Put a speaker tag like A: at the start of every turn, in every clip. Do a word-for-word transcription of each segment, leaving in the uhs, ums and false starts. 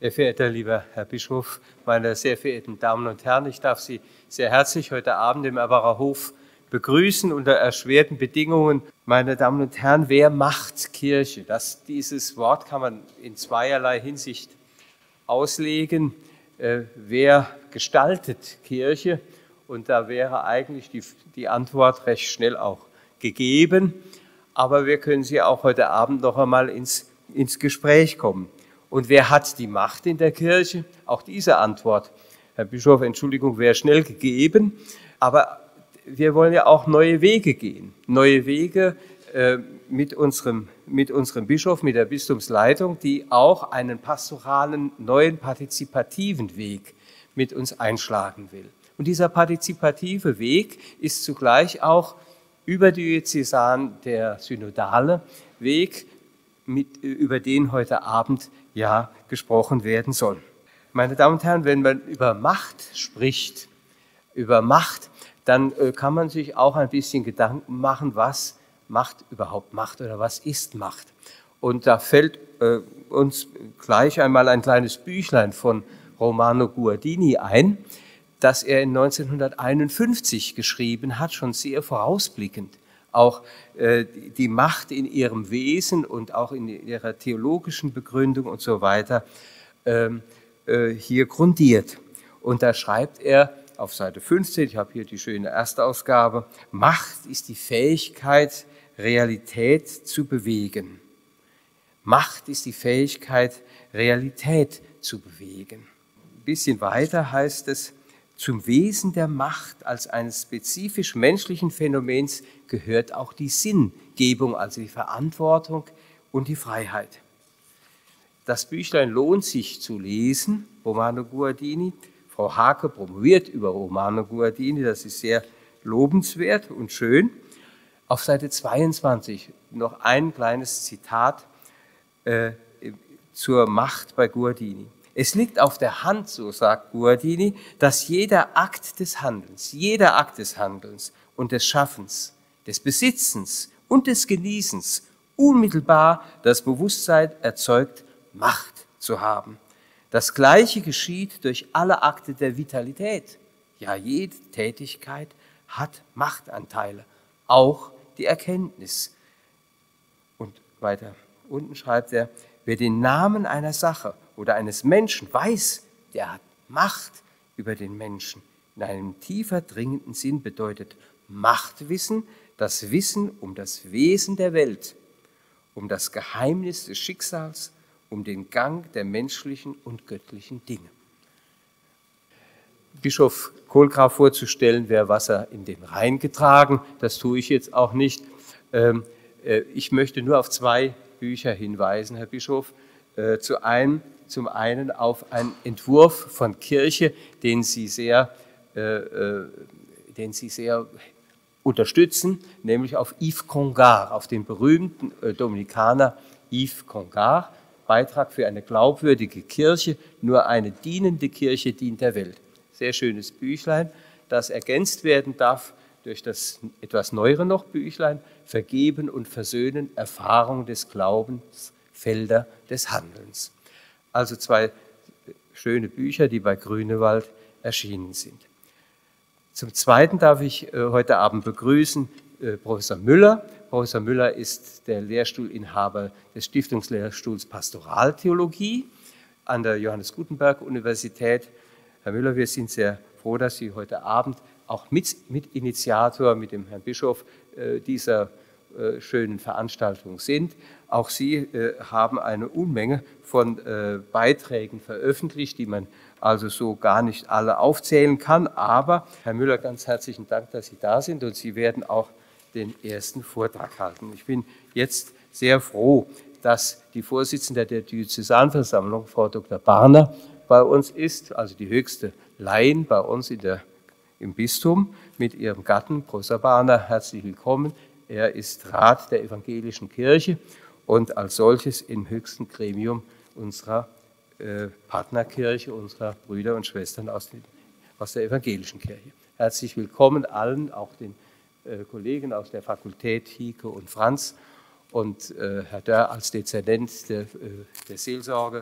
A: Sehr verehrter lieber Herr Bischof, meine sehr verehrten Damen und Herren, ich darf Sie sehr herzlich heute Abend im Erbacher Hof begrüßen unter erschwerten Bedingungen. Meine Damen und Herren, wer macht Kirche? Das, dieses Wort kann man in zweierlei Hinsicht auslegen. Äh, wer gestaltet Kirche? Und da wäre eigentlich die, die Antwort recht schnell auch gegeben. Aber wir können Sie auch heute Abend noch einmal ins, ins Gespräch kommen. Und wer hat die Macht in der Kirche? Auch diese Antwort, Herr Bischof, Entschuldigung, wäre schnell gegeben. Aber wir wollen ja auch neue Wege gehen. Neue Wege äh, mit, unserem, mit unserem Bischof, mit der Bistumsleitung, die auch einen pastoralen, neuen, partizipativen Weg mit uns einschlagen will. Und dieser partizipative Weg ist zugleich auch überdiözesan der synodale Weg, mit, über den heute Abend ja gesprochen werden soll. Meine Damen und Herren, wenn man über Macht spricht, über Macht, dann äh, kann man sich auch ein bisschen Gedanken machen, was Macht überhaupt Macht oder was ist Macht. Und da fällt äh, uns gleich einmal ein kleines Büchlein von Romano Guardini ein, das er in neunzehnhunderteinundfünfzig geschrieben hat, schon sehr vorausblickend. Auch äh, die Macht in ihrem Wesen und auch in ihrer theologischen Begründung und so weiter ähm, äh, hier grundiert. Und da schreibt er auf Seite fünfzehn, ich habe hier die schöne Erstausgabe, Macht ist die Fähigkeit, Realität zu bewegen. Macht ist die Fähigkeit, Realität zu bewegen. Ein bisschen weiter heißt es, zum Wesen der Macht als eines spezifisch menschlichen Phänomens gehört auch die Sinngebung, also die Verantwortung und die Freiheit. Das Büchlein lohnt sich zu lesen, Romano Guardini. Frau Hake promoviert über Romano Guardini, das ist sehr lobenswert und schön. Auf Seite zweiundzwanzig noch ein kleines Zitat äh, zur Macht bei Guardini. Es liegt auf der Hand, so sagt Guardini, dass jeder Akt des Handelns, jeder Akt des Handelns und des Schaffens, des Besitzens und des Genießens unmittelbar das Bewusstsein erzeugt, Macht zu haben. Das Gleiche geschieht durch alle Akte der Vitalität. Ja, jede Tätigkeit hat Machtanteile, auch die Erkenntnis. Und weiter unten schreibt er, wer den Namen einer Sache oder eines Menschen weiß, der hat Macht über den Menschen. In einem tiefer dringenden Sinn bedeutet Machtwissen das Wissen um das Wesen der Welt, um das Geheimnis des Schicksals, um den Gang der menschlichen und göttlichen Dinge. Bischof Kohlgraf vorzustellen, wäre Wasser in den Rhein getragen. Das tue ich jetzt auch nicht. Ich möchte nur auf zwei Bücher hinweisen, Herr Bischof. Zu einem, zum einen auf einen Entwurf von Kirche, den Sie sehr, äh, den Sie sehr unterstützen, nämlich auf Yves Congar, auf den berühmten äh, Dominikaner Yves Congar, Beitrag für eine glaubwürdige Kirche, nur eine dienende Kirche dient der Welt. Sehr schönes Büchlein, das ergänzt werden darf durch das etwas neuere noch Büchlein, Vergeben und Versöhnen, Erfahrung des Glaubens, Felder des Handelns. Also zwei schöne Bücher, die bei Grünewald erschienen sind. Zum Zweiten darf ich äh, heute Abend begrüßen äh, Professor Müller. Professor Müller ist der Lehrstuhlinhaber des Stiftungslehrstuhls Pastoraltheologie an der Johannes Gutenberg Universität. Herr Müller, wir sind sehr froh, dass Sie heute Abend auch mit, mit Initiator mit dem Herrn Bischof äh, dieser äh, schönen Veranstaltung sind. Auch Sie äh, haben eine Unmenge von äh, Beiträgen veröffentlicht, die man also so gar nicht alle aufzählen kann. Aber, Herr Müller, ganz herzlichen Dank, dass Sie da sind und Sie werden auch den ersten Vortrag halten. Ich bin jetzt sehr froh, dass die Vorsitzende der Diözesanversammlung, Frau Doktor Barner, bei uns ist, also die höchste Laien bei uns in der, im Bistum, mit ihrem Gatten, Professor Barner, herzlich willkommen. Er ist Rat der Evangelischen Kirche und als solches im höchsten Gremium unserer äh, Partnerkirche, unserer Brüder und Schwestern aus, den, aus der Evangelischen Kirche. Herzlich willkommen allen, auch den äh, Kollegen aus der Fakultät, Hike und Franz, und äh, Herr Dörr als Dezernent der, äh, der Seelsorge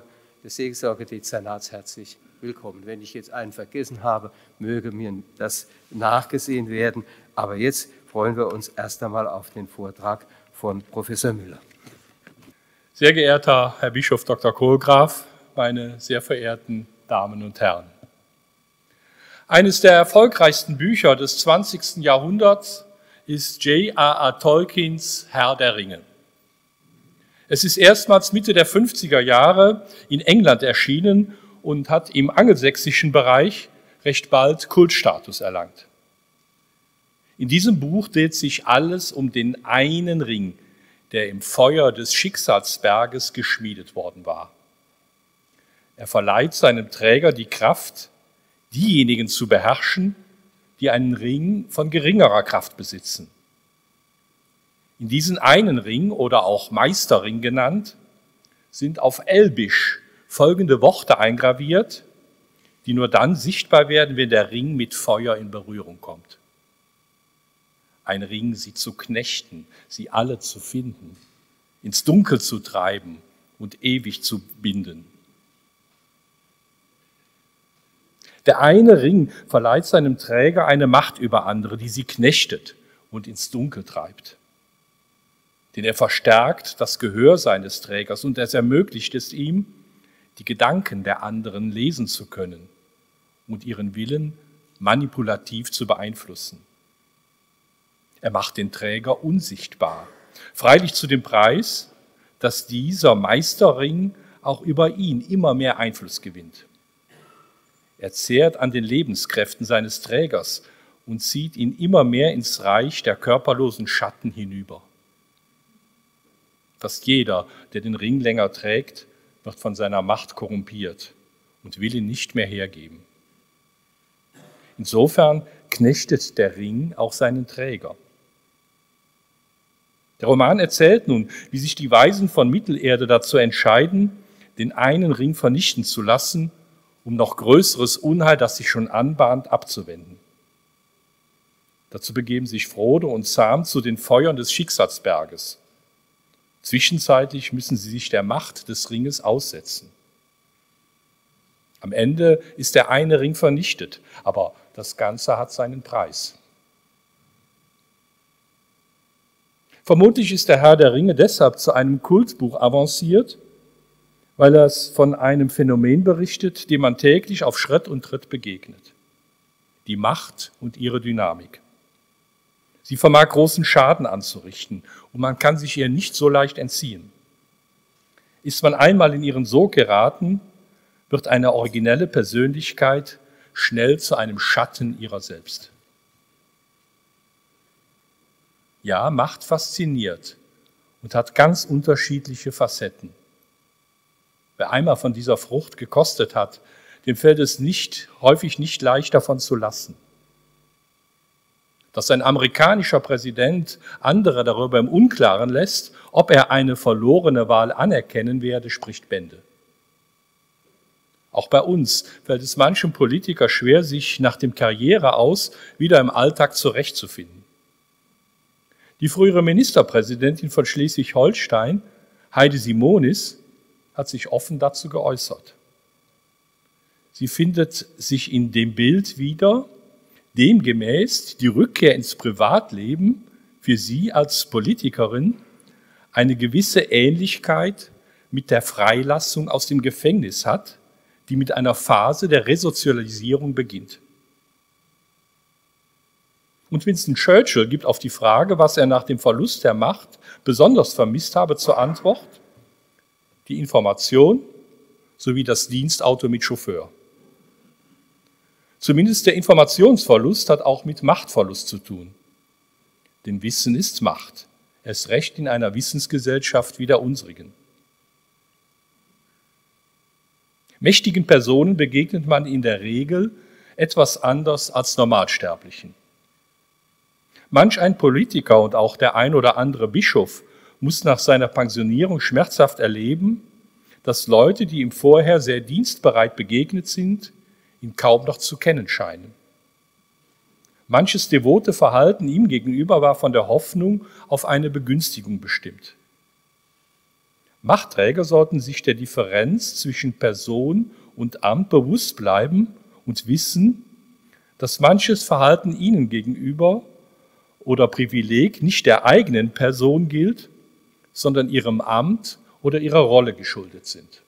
A: des Seelsorgedezernats herzlich willkommen. Wenn ich jetzt einen vergessen habe, möge mir das nachgesehen werden. Aber jetzt freuen wir uns erst einmal auf den Vortrag von Professor Müller.
B: Sehr geehrter Herr Bischof Doktor Kohlgraf, meine sehr verehrten Damen und Herren. Eines der erfolgreichsten Bücher des zwanzigsten Jahrhunderts ist J R R Tolkiens Herr der Ringe. Es ist erstmals Mitte der fünfziger Jahre in England erschienen und hat im angelsächsischen Bereich recht bald Kultstatus erlangt. In diesem Buch dreht sich alles um den einen Ring, der im Feuer des Schicksalsberges geschmiedet worden war. Er verleiht seinem Träger die Kraft, diejenigen zu beherrschen, die einen Ring von geringerer Kraft besitzen. In diesen einen Ring, oder auch Meisterring genannt, sind auf Elbisch folgende Worte eingraviert, die nur dann sichtbar werden, wenn der Ring mit Feuer in Berührung kommt. Ein Ring, sie zu knechten, sie alle zu finden, ins Dunkel zu treiben und ewig zu binden. Der eine Ring verleiht seinem Träger eine Macht über andere, die sie knechtet und ins Dunkel treibt. Denn er verstärkt das Gehör seines Trägers und es ermöglicht es ihm, die Gedanken der anderen lesen zu können und ihren Willen manipulativ zu beeinflussen. Er macht den Träger unsichtbar, freilich zu dem Preis, dass dieser Meisterring auch über ihn immer mehr Einfluss gewinnt. Er zehrt an den Lebenskräften seines Trägers und zieht ihn immer mehr ins Reich der körperlosen Schatten hinüber. Fast jeder, der den Ring länger trägt, wird von seiner Macht korrumpiert und will ihn nicht mehr hergeben. Insofern knechtet der Ring auch seinen Träger. Der Roman erzählt nun, wie sich die Weisen von Mittelerde dazu entscheiden, den einen Ring vernichten zu lassen, um noch größeres Unheil, das sich schon anbahnt, abzuwenden. Dazu begeben sich Frodo und Sam zu den Feuern des Schicksalsberges. Zwischenzeitlich müssen sie sich der Macht des Ringes aussetzen. Am Ende ist der eine Ring vernichtet, aber das Ganze hat seinen Preis. Vermutlich ist der Herr der Ringe deshalb zu einem Kultbuch avanciert, weil er es von einem Phänomen berichtet, dem man täglich auf Schritt und Tritt begegnet. Die Macht und ihre Dynamik. Sie vermag großen Schaden anzurichten und man kann sich ihr nicht so leicht entziehen. Ist man einmal in ihren Sog geraten, wird eine originelle Persönlichkeit schnell zu einem Schatten ihrer selbst. Ja, Macht fasziniert und hat ganz unterschiedliche Facetten. Wer einmal von dieser Frucht gekostet hat, dem fällt es nicht, häufig nicht leicht, davon zu lassen. Dass ein amerikanischer Präsident andere darüber im Unklaren lässt, ob er eine verlorene Wahl anerkennen werde, spricht Bände. Auch bei uns fällt es manchem Politiker schwer, sich nach dem Karriereaus wieder im Alltag zurechtzufinden. Die frühere Ministerpräsidentin von Schleswig-Holstein, Heide Simonis, hat sich offen dazu geäußert. Sie findet sich in dem Bild wieder, demgemäß die Rückkehr ins Privatleben für sie als Politikerin eine gewisse Ähnlichkeit mit der Freilassung aus dem Gefängnis hat, die mit einer Phase der Resozialisierung beginnt. Und Winston Churchill gibt auf die Frage, was er nach dem Verlust der Macht besonders vermisst habe, zur Antwort: die Information sowie das Dienstauto mit Chauffeur. Zumindest der Informationsverlust hat auch mit Machtverlust zu tun. Denn Wissen ist Macht, erst recht in einer Wissensgesellschaft wie der unsrigen. Mächtigen Personen begegnet man in der Regel etwas anders als Normalsterblichen. Manch ein Politiker und auch der ein oder andere Bischof muss nach seiner Pensionierung schmerzhaft erleben, dass Leute, die ihm vorher sehr dienstbereit begegnet sind, ihn kaum noch zu kennen scheinen. Manches devote Verhalten ihm gegenüber war von der Hoffnung auf eine Begünstigung bestimmt. Machtträger sollten sich der Differenz zwischen Person und Amt bewusst bleiben und wissen, dass manches Verhalten ihnen gegenüber oder Privileg nicht der eigenen Person gilt, sondern ihrem Amt oder ihrer Rolle geschuldet sind.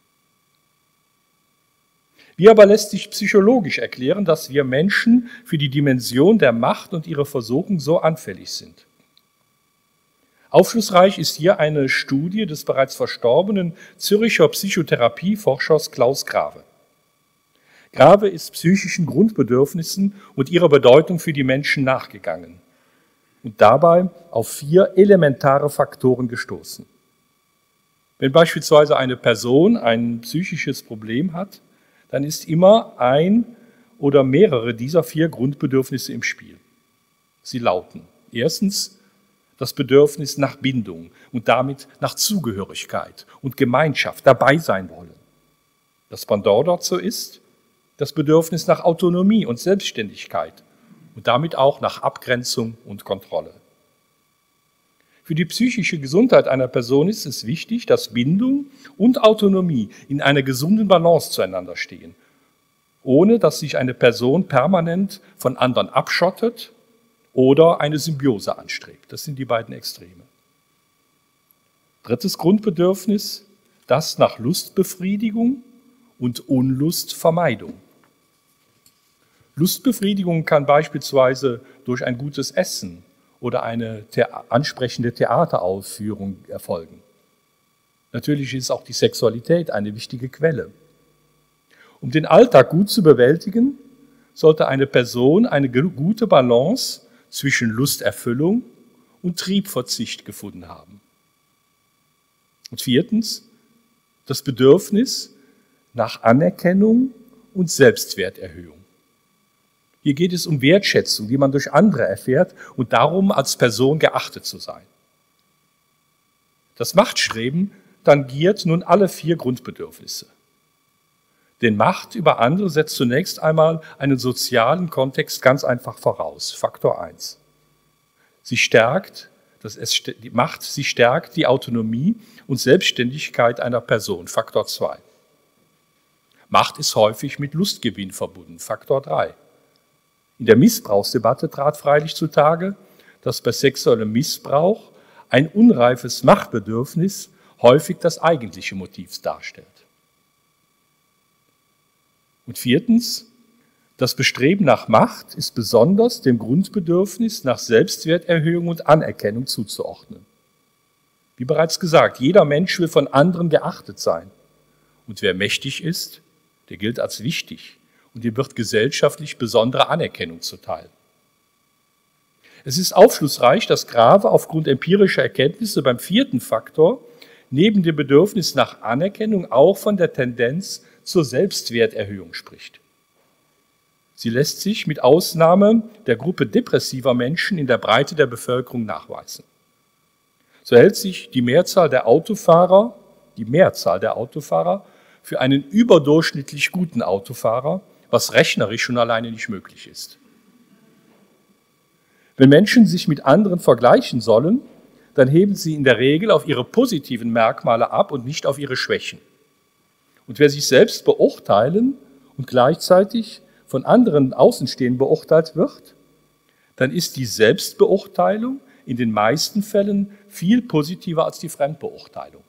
B: Wie aber lässt sich psychologisch erklären, dass wir Menschen für die Dimension der Macht und ihre Versuchung so anfällig sind? Aufschlussreich ist hier eine Studie des bereits verstorbenen Zürcher Psychotherapieforschers Klaus Grave. Grave ist psychischen Grundbedürfnissen und ihrer Bedeutung für die Menschen nachgegangen und dabei auf vier elementare Faktoren gestoßen. Wenn beispielsweise eine Person ein psychisches Problem hat, dann ist immer ein oder mehrere dieser vier Grundbedürfnisse im Spiel. Sie lauten: Erstens das Bedürfnis nach Bindung und damit nach Zugehörigkeit und Gemeinschaft, dabei sein wollen. Das Pendant dazu ist das Bedürfnis nach Autonomie und Selbstständigkeit und damit auch nach Abgrenzung und Kontrolle. Für die psychische Gesundheit einer Person ist es wichtig, dass Bindung und Autonomie in einer gesunden Balance zueinander stehen, ohne dass sich eine Person permanent von anderen abschottet oder eine Symbiose anstrebt. Das sind die beiden Extreme. Drittes Grundbedürfnis, das nach Lustbefriedigung und Unlustvermeidung. Lustbefriedigung kann beispielsweise durch ein gutes Essen oder eine ansprechende Theateraufführung erfolgen. Natürlich ist auch die Sexualität eine wichtige Quelle. Um den Alltag gut zu bewältigen, sollte eine Person eine gute Balance zwischen Lusterfüllung und Triebverzicht gefunden haben. Und viertens, das Bedürfnis nach Anerkennung und Selbstwerterhöhung. Hier geht es um Wertschätzung, die man durch andere erfährt und darum, als Person geachtet zu sein. Das Machtstreben tangiert nun alle vier Grundbedürfnisse. Denn Macht über andere setzt zunächst einmal einen sozialen Kontext ganz einfach voraus. Faktor eins. Sie stärkt, das es, die Macht, sie stärkt die Autonomie und Selbstständigkeit einer Person. Faktor zwei. Macht ist häufig mit Lustgewinn verbunden. Faktor drei. In der Missbrauchsdebatte trat freilich zutage, dass bei sexuellem Missbrauch ein unreifes Machtbedürfnis häufig das eigentliche Motiv darstellt. Und viertens, das Bestreben nach Macht ist besonders dem Grundbedürfnis nach Selbstwerterhöhung und Anerkennung zuzuordnen. Wie bereits gesagt, jeder Mensch will von anderen geachtet sein. Und wer mächtig ist, der gilt als wichtig und ihm wird gesellschaftlich besondere Anerkennung zuteil. Es ist aufschlussreich, dass Grave aufgrund empirischer Erkenntnisse beim vierten Faktor neben dem Bedürfnis nach Anerkennung auch von der Tendenz zur Selbstwerterhöhung spricht. Sie lässt sich mit Ausnahme der Gruppe depressiver Menschen in der Breite der Bevölkerung nachweisen. So hält sich die Mehrzahl der Autofahrer, die Mehrzahl der Autofahrer für einen überdurchschnittlich guten Autofahrer, was rechnerisch schon alleine nicht möglich ist. Wenn Menschen sich mit anderen vergleichen sollen, dann heben sie in der Regel auf ihre positiven Merkmale ab und nicht auf ihre Schwächen. Und wer sich selbst beurteilen und gleichzeitig von anderen Außenstehenden beurteilt wird, dann ist die Selbstbeurteilung in den meisten Fällen viel positiver als die Fremdbeurteilung.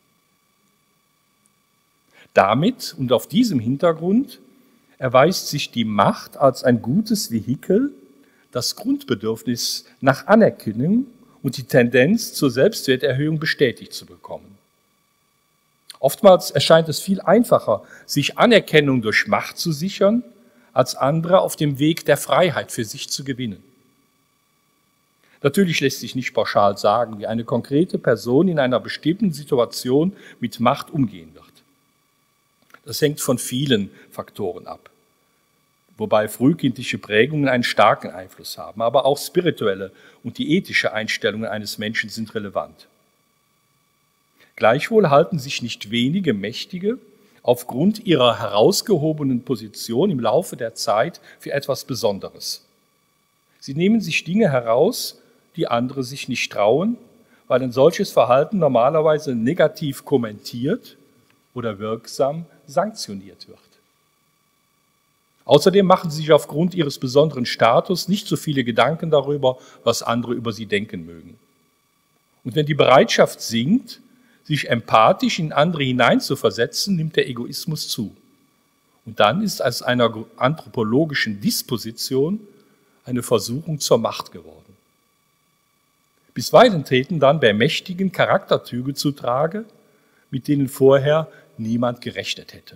B: Damit und auf diesem Hintergrund erweist sich die Macht als ein gutes Vehikel, das Grundbedürfnis nach Anerkennung und die Tendenz zur Selbstwerterhöhung bestätigt zu bekommen. Oftmals erscheint es viel einfacher, sich Anerkennung durch Macht zu sichern, als andere auf dem Weg der Freiheit für sich zu gewinnen. Natürlich lässt sich nicht pauschal sagen, wie eine konkrete Person in einer bestimmten Situation mit Macht umgehen wird. Das hängt von vielen Faktoren ab, wobei frühkindliche Prägungen einen starken Einfluss haben, aber auch spirituelle und die ethische Einstellungen eines Menschen sind relevant. Gleichwohl halten sich nicht wenige Mächtige aufgrund ihrer herausgehobenen Position im Laufe der Zeit für etwas Besonderes. Sie nehmen sich Dinge heraus, die andere sich nicht trauen, weil ein solches Verhalten normalerweise negativ kommentiert oder wirksam sanktioniert wird. Außerdem machen sie sich aufgrund ihres besonderen Status nicht so viele Gedanken darüber, was andere über sie denken mögen. Und wenn die Bereitschaft sinkt, sich empathisch in andere hineinzuversetzen, nimmt der Egoismus zu. Und dann ist aus einer anthropologischen Disposition eine Versuchung zur Macht geworden. Bisweilen treten dann bei Mächtigen Charakterzüge zutage, mit denen vorher niemand gerechnet hätte.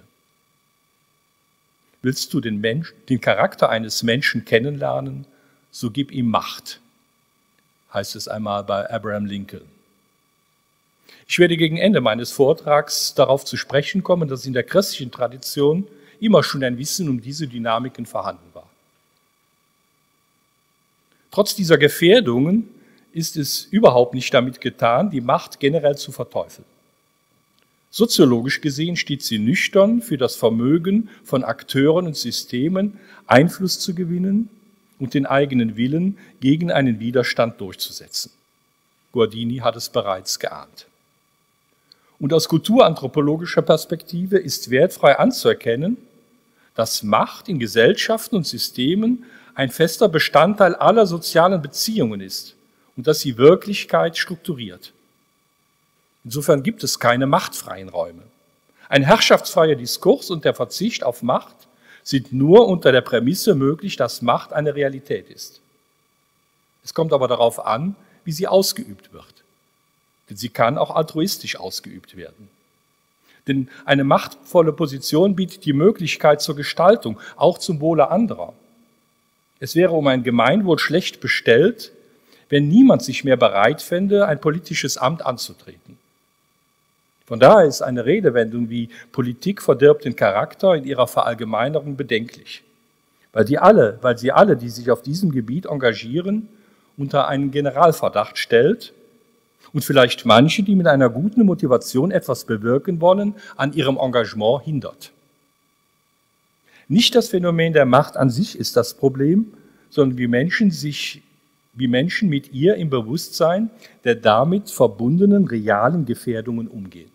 B: Willst du den, Mensch, den Charakter eines Menschen kennenlernen, so gib ihm Macht, heißt es einmal bei Abraham Lincoln. Ich werde gegen Ende meines Vortrags darauf zu sprechen kommen, dass in der christlichen Tradition immer schon ein Wissen um diese Dynamiken vorhanden war. Trotz dieser Gefährdungen ist es überhaupt nicht damit getan, die Macht generell zu verteufeln. Soziologisch gesehen steht sie nüchtern für das Vermögen von Akteuren und Systemen, Einfluss zu gewinnen und den eigenen Willen gegen einen Widerstand durchzusetzen. Guardini hat es bereits geahnt. Und aus kulturanthropologischer Perspektive ist wertfrei anzuerkennen, dass Macht in Gesellschaften und Systemen ein fester Bestandteil aller sozialen Beziehungen ist und dass sie Wirklichkeit strukturiert. Insofern gibt es keine machtfreien Räume. Ein herrschaftsfreier Diskurs und der Verzicht auf Macht sind nur unter der Prämisse möglich, dass Macht eine Realität ist. Es kommt aber darauf an, wie sie ausgeübt wird. Denn sie kann auch altruistisch ausgeübt werden. Denn eine machtvolle Position bietet die Möglichkeit zur Gestaltung, auch zum Wohle anderer. Es wäre um ein Gemeinwohl schlecht bestellt, wenn niemand sich mehr bereit fände, ein politisches Amt anzutreten. Von daher ist eine Redewendung wie Politik verdirbt den Charakter in ihrer Verallgemeinerung bedenklich, weil, die alle, weil sie alle, die sich auf diesem Gebiet engagieren, unter einen Generalverdacht stellt und vielleicht manche, die mit einer guten Motivation etwas bewirken wollen, an ihrem Engagement hindert. Nicht das Phänomen der Macht an sich ist das Problem, sondern wie Menschen sich wie Menschen mit ihr im Bewusstsein der damit verbundenen realen Gefährdungen umgehen.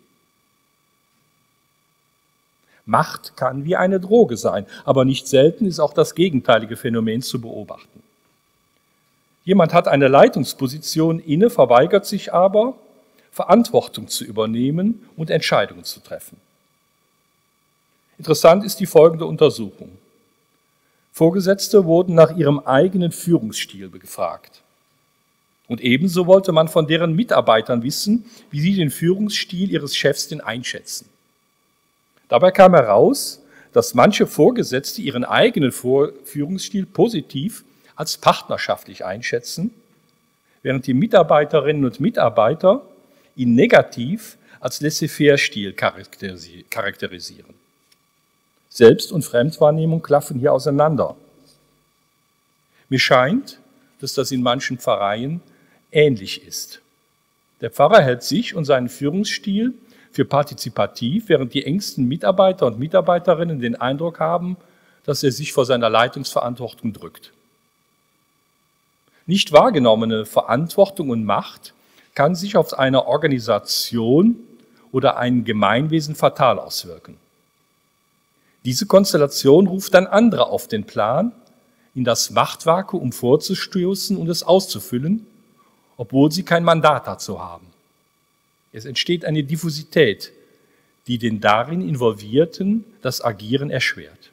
B: Macht kann wie eine Droge sein, aber nicht selten ist auch das gegenteilige Phänomen zu beobachten. Jemand hat eine Leitungsposition inne, verweigert sich aber, Verantwortung zu übernehmen und Entscheidungen zu treffen. Interessant ist die folgende Untersuchung. Vorgesetzte wurden nach ihrem eigenen Führungsstil gefragt. Und ebenso wollte man von deren Mitarbeitern wissen, wie sie den Führungsstil ihres Chefs denn einschätzen. Dabei kam heraus, dass manche Vorgesetzte ihren eigenen Führungsstil positiv als partnerschaftlich einschätzen, während die Mitarbeiterinnen und Mitarbeiter ihn negativ als Laissez-faire-Stil charakterisieren. Selbst- und Fremdwahrnehmung klaffen hier auseinander. Mir scheint, dass das in manchen Pfarreien ähnlich ist. Der Pfarrer hält sich und seinen Führungsstil für partizipativ, während die engsten Mitarbeiter und Mitarbeiterinnen den Eindruck haben, dass er sich vor seiner Leitungsverantwortung drückt. Nicht wahrgenommene Verantwortung und Macht kann sich auf eine Organisation oder ein Gemeinwesen fatal auswirken. Diese Konstellation ruft dann andere auf den Plan, in das Machtvakuum vorzustoßen und es auszufüllen, obwohl sie kein Mandat dazu haben. Es entsteht eine Diffusität, die den darin Involvierten das Agieren erschwert.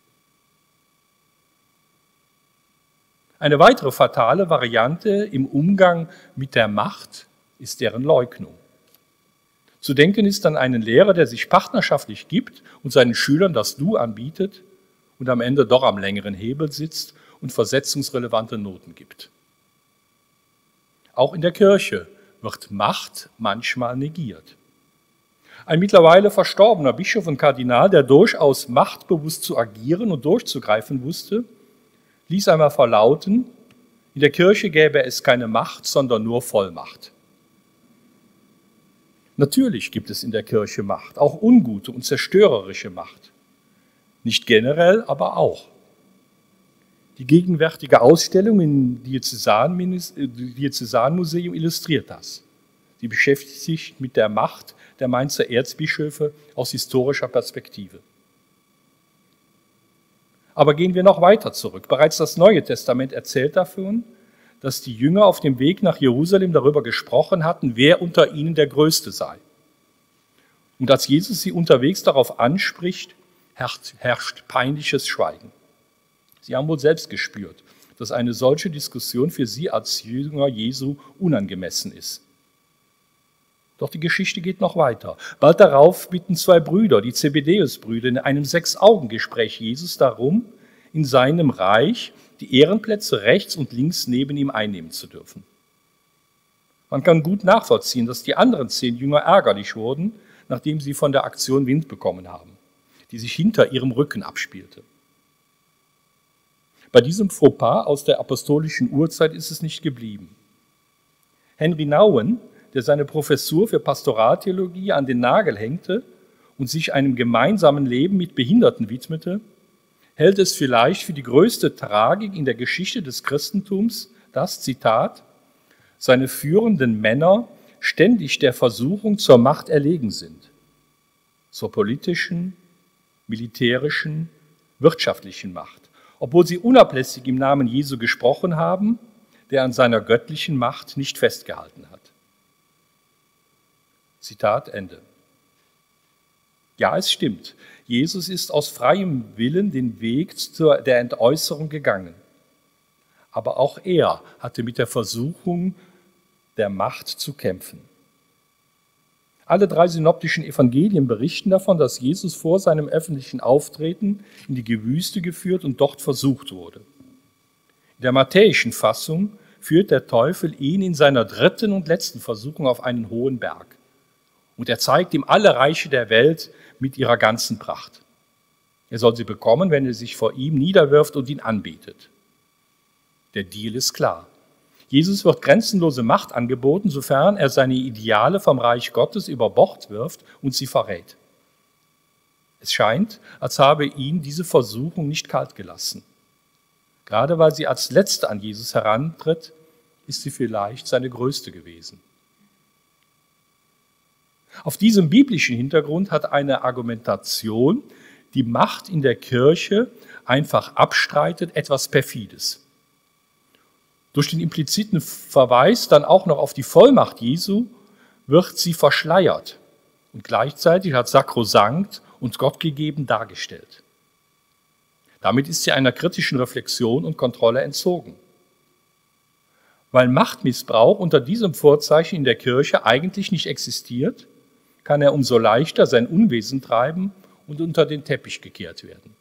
B: Eine weitere fatale Variante im Umgang mit der Macht ist deren Leugnung. Zu denken ist an einen Lehrer, der sich partnerschaftlich gibt und seinen Schülern das Du anbietet und am Ende doch am längeren Hebel sitzt und versetzungsrelevante Noten gibt. Auch in der Kirche wird Macht manchmal negiert. Ein mittlerweile verstorbener Bischof und Kardinal, der durchaus machtbewusst zu agieren und durchzugreifen wusste, ließ einmal verlauten, in der Kirche gäbe es keine Macht, sondern nur Vollmacht. Natürlich gibt es in der Kirche Macht, auch ungute und zerstörerische Macht. Nicht generell, aber auch. Die gegenwärtige Ausstellung im Diözesanmuseum illustriert das. die beschäftigt sich mit der Macht der Mainzer Erzbischöfe aus historischer Perspektive. Aber gehen wir noch weiter zurück. Bereits das Neue Testament erzählt davon, dass die Jünger auf dem Weg nach Jerusalem darüber gesprochen hatten, wer unter ihnen der Größte sei. Und als Jesus sie unterwegs darauf anspricht, herrscht peinliches Schweigen. Sie haben wohl selbst gespürt, dass eine solche Diskussion für sie als Jünger Jesu unangemessen ist. Doch die Geschichte geht noch weiter. Bald darauf bitten zwei Brüder, die Zebedäus-Brüder, in einem Sechs-Augen-Gespräch Jesus darum, in seinem Reich die Ehrenplätze rechts und links neben ihm einnehmen zu dürfen. Man kann gut nachvollziehen, dass die anderen zehn Jünger ärgerlich wurden, nachdem sie von der Aktion Wind bekommen haben, die sich hinter ihrem Rücken abspielte. Bei diesem Fauxpas aus der apostolischen Urzeit ist es nicht geblieben. Henry Nouwen, der seine Professur für Pastoraltheologie an den Nagel hängte und sich einem gemeinsamen Leben mit Behinderten widmete, hält es vielleicht für die größte Tragik in der Geschichte des Christentums, dass, Zitat, seine führenden Männer ständig der Versuchung zur Macht erlegen sind, zur politischen, militärischen, wirtschaftlichen Macht, obwohl sie unablässig im Namen Jesu gesprochen haben, der an seiner göttlichen Macht nicht festgehalten hat. Zitat Ende. Ja, es stimmt. Jesus ist aus freiem Willen den Weg zur, der Entäußerung gegangen. Aber auch er hatte mit der Versuchung der Macht zu kämpfen. Alle drei synoptischen Evangelien berichten davon, dass Jesus vor seinem öffentlichen Auftreten in die Wüste geführt und dort versucht wurde. In der matthäischen Fassung führt der Teufel ihn in seiner dritten und letzten Versuchung auf einen hohen Berg. Und er zeigt ihm alle Reiche der Welt mit ihrer ganzen Pracht. Er soll sie bekommen, wenn er sich vor ihm niederwirft und ihn anbetet. Der Deal ist klar. Jesus wird grenzenlose Macht angeboten, sofern er seine Ideale vom Reich Gottes über Bord wirft und sie verrät. Es scheint, als habe ihn diese Versuchung nicht kalt gelassen. Gerade weil sie als Letzte an Jesus herantritt, ist sie vielleicht seine größte gewesen. Auf diesem biblischen Hintergrund hat eine Argumentation die Macht in der Kirche einfach abstreitet, etwas Perfides. Durch den impliziten Verweis dann auch noch auf die Vollmacht Jesu wird sie verschleiert und gleichzeitig als sakrosankt und gottgegeben dargestellt. Damit ist sie einer kritischen Reflexion und Kontrolle entzogen. Weil Machtmissbrauch unter diesem Vorzeichen in der Kirche eigentlich nicht existiert, kann er umso leichter sein Unwesen treiben und unter den Teppich gekehrt werden.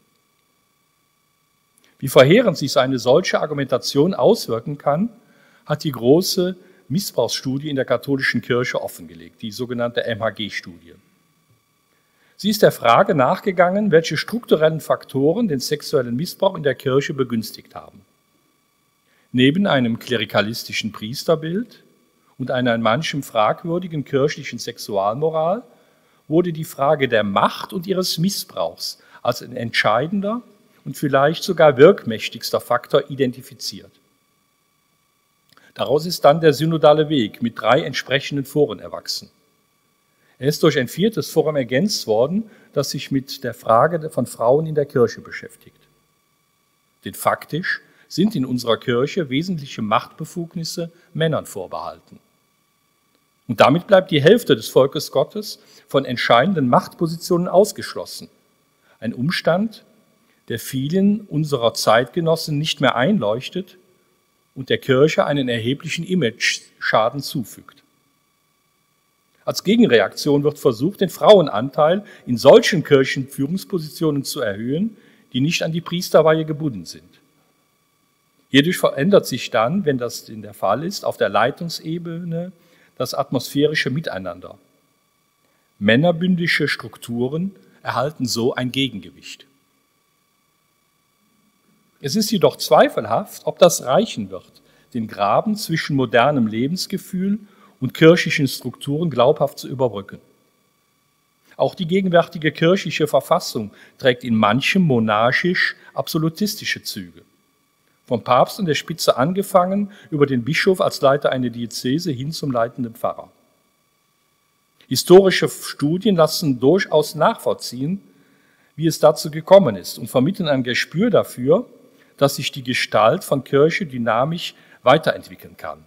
B: Wie verheerend sich eine solche Argumentation auswirken kann, hat die große Missbrauchsstudie in der katholischen Kirche offengelegt, die sogenannte M H G-Studie. Sie ist der Frage nachgegangen, welche strukturellen Faktoren den sexuellen Missbrauch in der Kirche begünstigt haben. Neben einem klerikalistischen Priesterbild und einer in manchem fragwürdigen kirchlichen Sexualmoral wurde die Frage der Macht und ihres Missbrauchs als ein entscheidender und vielleicht sogar wirkmächtigster Faktor identifiziert. Daraus ist dann der synodale Weg mit drei entsprechenden Foren erwachsen. Er ist durch ein viertes Forum ergänzt worden, das sich mit der Frage von Frauen in der Kirche beschäftigt. Denn faktisch sind in unserer Kirche wesentliche Machtbefugnisse Männern vorbehalten. Und damit bleibt die Hälfte des Volkes Gottes von entscheidenden Machtpositionen ausgeschlossen. Ein Umstand, der vielen unserer Zeitgenossen nicht mehr einleuchtet und der Kirche einen erheblichen Image-Schaden zufügt. Als Gegenreaktion wird versucht, den Frauenanteil in solchen Kirchenführungspositionen zu erhöhen, die nicht an die Priesterweihe gebunden sind. Hierdurch verändert sich dann, wenn das in der Fall ist, auf der Leitungsebene das atmosphärische Miteinander. Männerbündische Strukturen erhalten so ein Gegengewicht. Es ist jedoch zweifelhaft, ob das reichen wird, den Graben zwischen modernem Lebensgefühl und kirchlichen Strukturen glaubhaft zu überbrücken. Auch die gegenwärtige kirchliche Verfassung trägt in manchem monarchisch-absolutistische Züge. Vom Papst an der Spitze angefangen, über den Bischof als Leiter einer Diözese hin zum leitenden Pfarrer. Historische Studien lassen durchaus nachvollziehen, wie es dazu gekommen ist und vermitteln ein Gespür dafür, dass sich die Gestalt von Kirche dynamisch weiterentwickeln kann.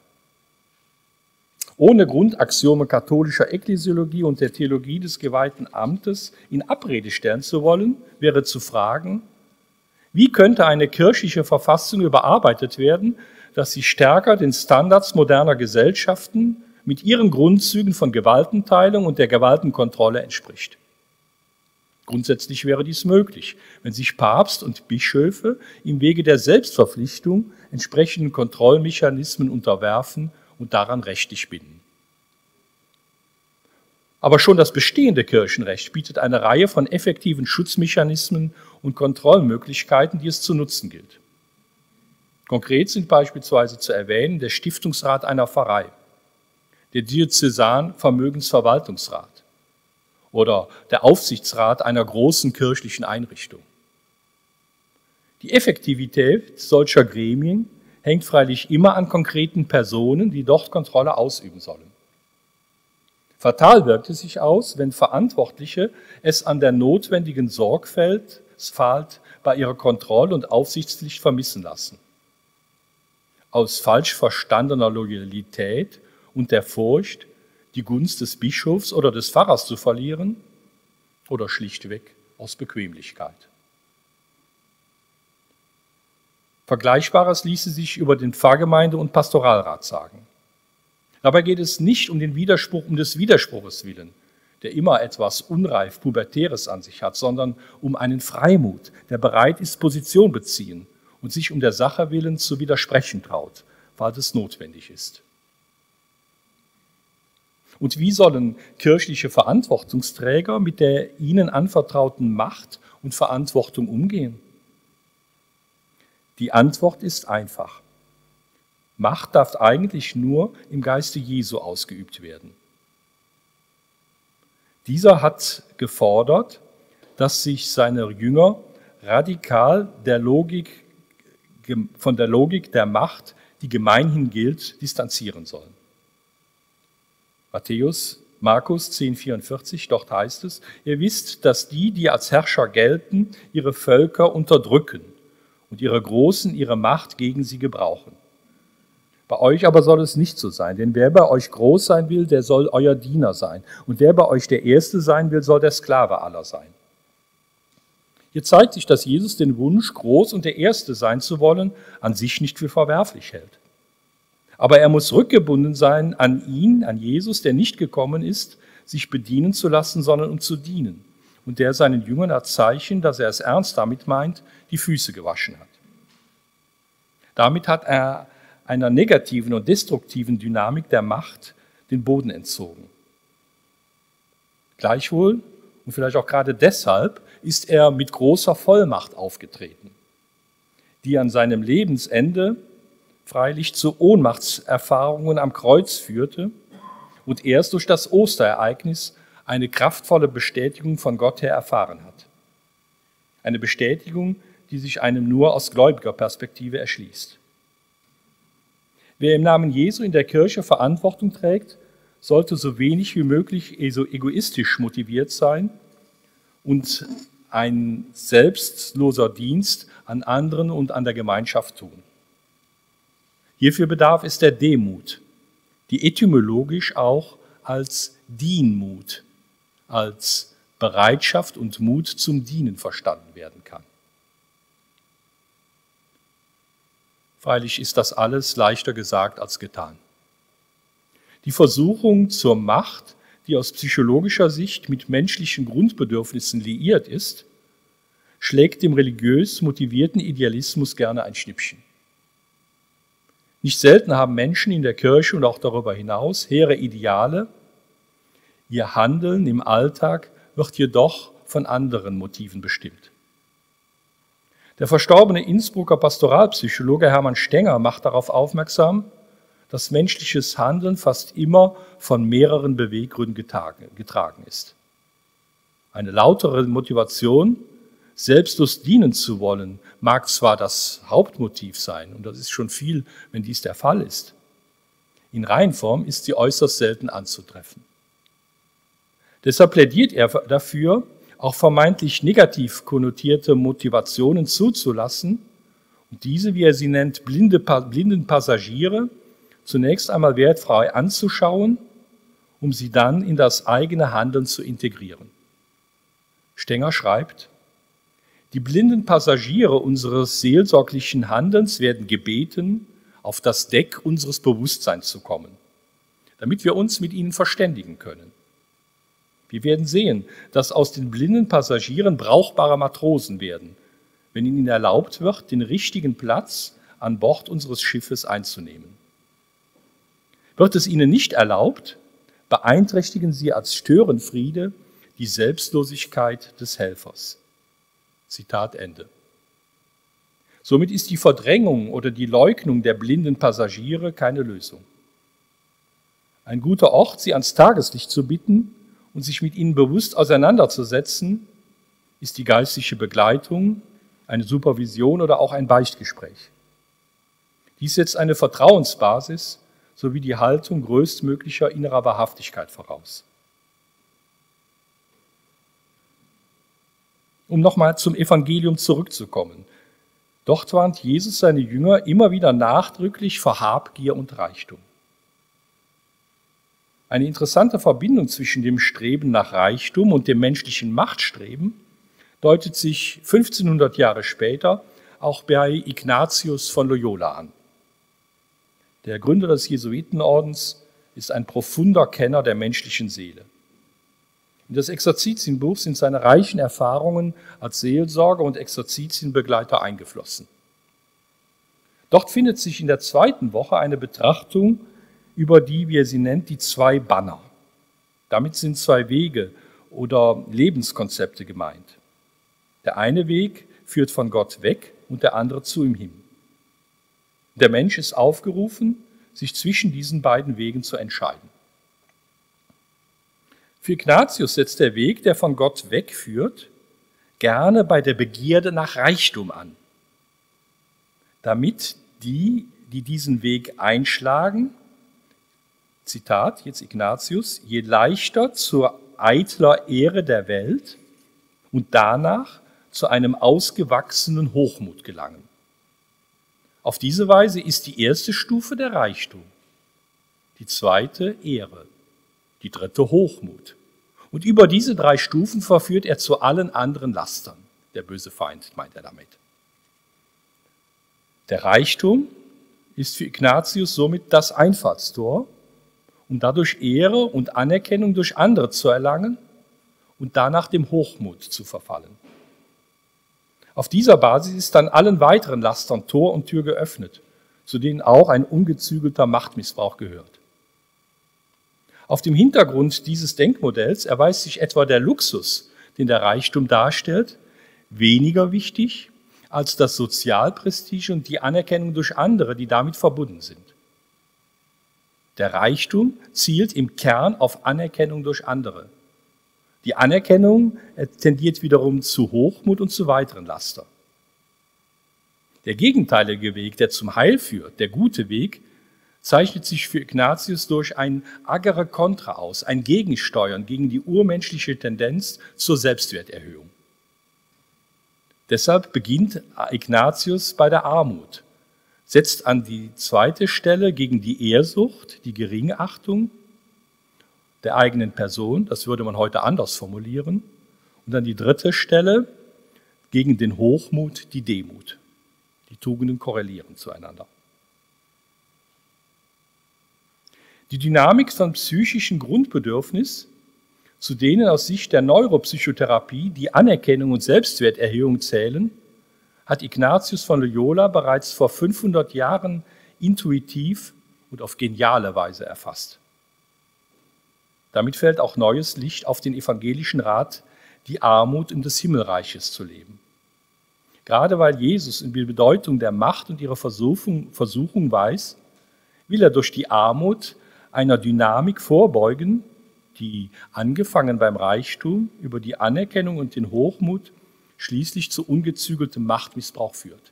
B: Ohne Grundaxiome katholischer Ekklesiologie und der Theologie des geweihten Amtes in Abrede stellen zu wollen, wäre zu fragen, wie könnte eine kirchliche Verfassung überarbeitet werden, dass sie stärker den Standards moderner Gesellschaften mit ihren Grundzügen von Gewaltenteilung und der Gewaltenkontrolle entspricht. Grundsätzlich wäre dies möglich, wenn sich Papst und Bischöfe im Wege der Selbstverpflichtung entsprechenden Kontrollmechanismen unterwerfen und daran rechtlich binden. Aber schon das bestehende Kirchenrecht bietet eine Reihe von effektiven Schutzmechanismen und Kontrollmöglichkeiten, die es zu nutzen gilt. Konkret sind beispielsweise zu erwähnen der Stiftungsrat einer Pfarrei, der Diözesan-Vermögensverwaltungsrat oder der Aufsichtsrat einer großen kirchlichen Einrichtung. Die Effektivität solcher Gremien hängt freilich immer an konkreten Personen, die dort Kontrolle ausüben sollen. Fatal wirkt es sich aus, wenn Verantwortliche es an der notwendigen Sorgfalt bei ihrer Kontroll- und Aufsichtspflicht vermissen lassen. Aus falsch verstandener Loyalität und der Furcht, die Gunst des Bischofs oder des Pfarrers zu verlieren, oder schlichtweg aus Bequemlichkeit. Vergleichbares ließe sich über den Pfarrgemeinde- und Pastoralrat sagen. Dabei geht es nicht um den Widerspruch um des Widerspruches willen, der immer etwas unreif, Pubertäres an sich hat, sondern um einen Freimut, der bereit ist, Position beziehen und sich um der Sache willen zu widersprechen traut, falls es notwendig ist. Und wie sollen kirchliche Verantwortungsträger mit der ihnen anvertrauten Macht und Verantwortung umgehen? Die Antwort ist einfach. Macht darf eigentlich nur im Geiste Jesu ausgeübt werden. Dieser hat gefordert, dass sich seine Jünger radikal der Logik, von der Logik der Macht, die gemeinhin gilt, distanzieren sollen. Matthäus, Markus zehn vierundvierzig, dort heißt es, ihr wisst, dass die, die als Herrscher gelten, ihre Völker unterdrücken und ihre Großen ihre Macht gegen sie gebrauchen. Bei euch aber soll es nicht so sein, denn wer bei euch groß sein will, der soll euer Diener sein. Und wer bei euch der Erste sein will, soll der Sklave aller sein. Hier zeigt sich, dass Jesus den Wunsch, groß und der Erste sein zu wollen, an sich nicht für verwerflich hält. Aber er muss rückgebunden sein an ihn, an Jesus, der nicht gekommen ist, sich bedienen zu lassen, sondern um zu dienen. Und der seinen Jüngern als Zeichen, dass er es ernst damit meint, die Füße gewaschen hat. Damit hat er einer negativen und destruktiven Dynamik der Macht den Boden entzogen. Gleichwohl, und vielleicht auch gerade deshalb, ist er mit großer Vollmacht aufgetreten, die an seinem Lebensende freilich zu Ohnmachtserfahrungen am Kreuz führte und erst durch das Osterereignis eine kraftvolle Bestätigung von Gott her erfahren hat. Eine Bestätigung, die sich einem nur aus gläubiger Perspektive erschließt. Wer im Namen Jesu in der Kirche Verantwortung trägt, sollte so wenig wie möglich so egoistisch motiviert sein und ein selbstloser Dienst an anderen und an der Gemeinschaft tun. Hierfür bedarf es der Demut, die etymologisch auch als Dienmut, als Bereitschaft und Mut zum Dienen verstanden werden kann. Freilich ist das alles leichter gesagt als getan. Die Versuchung zur Macht, die aus psychologischer Sicht mit menschlichen Grundbedürfnissen liiert ist, schlägt dem religiös motivierten Idealismus gerne ein Schnippchen. Nicht selten haben Menschen in der Kirche und auch darüber hinaus hehre Ideale. Ihr Handeln im Alltag wird jedoch von anderen Motiven bestimmt. Der verstorbene Innsbrucker Pastoralpsychologe Hermann Stenger macht darauf aufmerksam, dass menschliches Handeln fast immer von mehreren Beweggründen getragen ist. Eine lautere Motivation, selbstlos dienen zu wollen, mag zwar das Hauptmotiv sein, und das ist schon viel, wenn dies der Fall ist. In Reinform ist sie äußerst selten anzutreffen. Deshalb plädiert er dafür, auch vermeintlich negativ konnotierte Motivationen zuzulassen und diese, wie er sie nennt, blinde, blinden Passagiere zunächst einmal wertfrei anzuschauen, um sie dann in das eigene Handeln zu integrieren. Stenger schreibt, die blinden Passagiere unseres seelsorglichen Handelns werden gebeten, auf das Deck unseres Bewusstseins zu kommen, damit wir uns mit ihnen verständigen können. Wir werden sehen, dass aus den blinden Passagieren brauchbare Matrosen werden, wenn ihnen erlaubt wird, den richtigen Platz an Bord unseres Schiffes einzunehmen. Wird es ihnen nicht erlaubt, beeinträchtigen sie als Störenfriede die Selbstlosigkeit des Helfers. Zitat Ende. Somit ist die Verdrängung oder die Leugnung der blinden Passagiere keine Lösung. Ein guter Ort, sie ans Tageslicht zu bitten und sich mit ihnen bewusst auseinanderzusetzen, ist die geistliche Begleitung, eine Supervision oder auch ein Beichtgespräch. Dies setzt eine Vertrauensbasis sowie die Haltung größtmöglicher innerer Wahrhaftigkeit voraus. Um nochmal zum Evangelium zurückzukommen. Dort warnt Jesus seine Jünger immer wieder nachdrücklich vor Habgier und Reichtum. Eine interessante Verbindung zwischen dem Streben nach Reichtum und dem menschlichen Machtstreben deutet sich fünfzehnhundert Jahre später auch bei Ignatius von Loyola an. Der Gründer des Jesuitenordens ist ein profunder Kenner der menschlichen Seele. In das Exerzitienbuch sind seine reichen Erfahrungen als Seelsorger und Exerzitienbegleiter eingeflossen. Dort findet sich in der zweiten Woche eine Betrachtung über die, wie er sie nennt, die zwei Banner. Damit sind zwei Wege oder Lebenskonzepte gemeint. Der eine Weg führt von Gott weg und der andere zu ihm hin. Der Mensch ist aufgerufen, sich zwischen diesen beiden Wegen zu entscheiden. Für Ignatius setzt der Weg, der von Gott wegführt, gerne bei der Begierde nach Reichtum an, damit die, die diesen Weg einschlagen, Zitat, jetzt Ignatius, je leichter zur eitler Ehre der Welt und danach zu einem ausgewachsenen Hochmut gelangen. Auf diese Weise ist die erste Stufe der Reichtum, die zweite Ehre, die dritte Hochmut. Und über diese drei Stufen verführt er zu allen anderen Lastern. Der böse Feind, meint er damit. Der Reichtum ist für Ignatius somit das Einfallstor, um dadurch Ehre und Anerkennung durch andere zu erlangen und danach dem Hochmut zu verfallen. Auf dieser Basis ist dann allen weiteren Lastern Tor und Tür geöffnet, zu denen auch ein ungezügelter Machtmissbrauch gehört. Auf dem Hintergrund dieses Denkmodells erweist sich etwa der Luxus, den der Reichtum darstellt, weniger wichtig als das Sozialprestige und die Anerkennung durch andere, die damit verbunden sind. Der Reichtum zielt im Kern auf Anerkennung durch andere. Die Anerkennung tendiert wiederum zu Hochmut und zu weiteren Lastern. Der gegenteilige Weg, der zum Heil führt, der gute Weg, zeichnet sich für Ignatius durch ein agere Kontra aus, ein Gegensteuern gegen die urmenschliche Tendenz zur Selbstwerterhöhung. Deshalb beginnt Ignatius bei der Armut, setzt an die zweite Stelle gegen die Ehrsucht, die Geringachtung der eigenen Person, das würde man heute anders formulieren, und an die dritte Stelle gegen den Hochmut, die Demut. Die Tugenden korrelieren zueinander. Die Dynamik von psychischen Grundbedürfnissen, zu denen aus Sicht der Neuropsychotherapie die Anerkennung und Selbstwerterhöhung zählen, hat Ignatius von Loyola bereits vor fünfhundert Jahren intuitiv und auf geniale Weise erfasst. Damit fällt auch neues Licht auf den evangelischen Rat, die Armut um des Himmelreiches zu leben. Gerade weil Jesus in die Bedeutung der Macht und ihrer Versuchung, Versuchung weiß, will er durch die Armut einer Dynamik vorbeugen, die angefangen beim Reichtum über die Anerkennung und den Hochmut schließlich zu ungezügeltem Machtmissbrauch führt.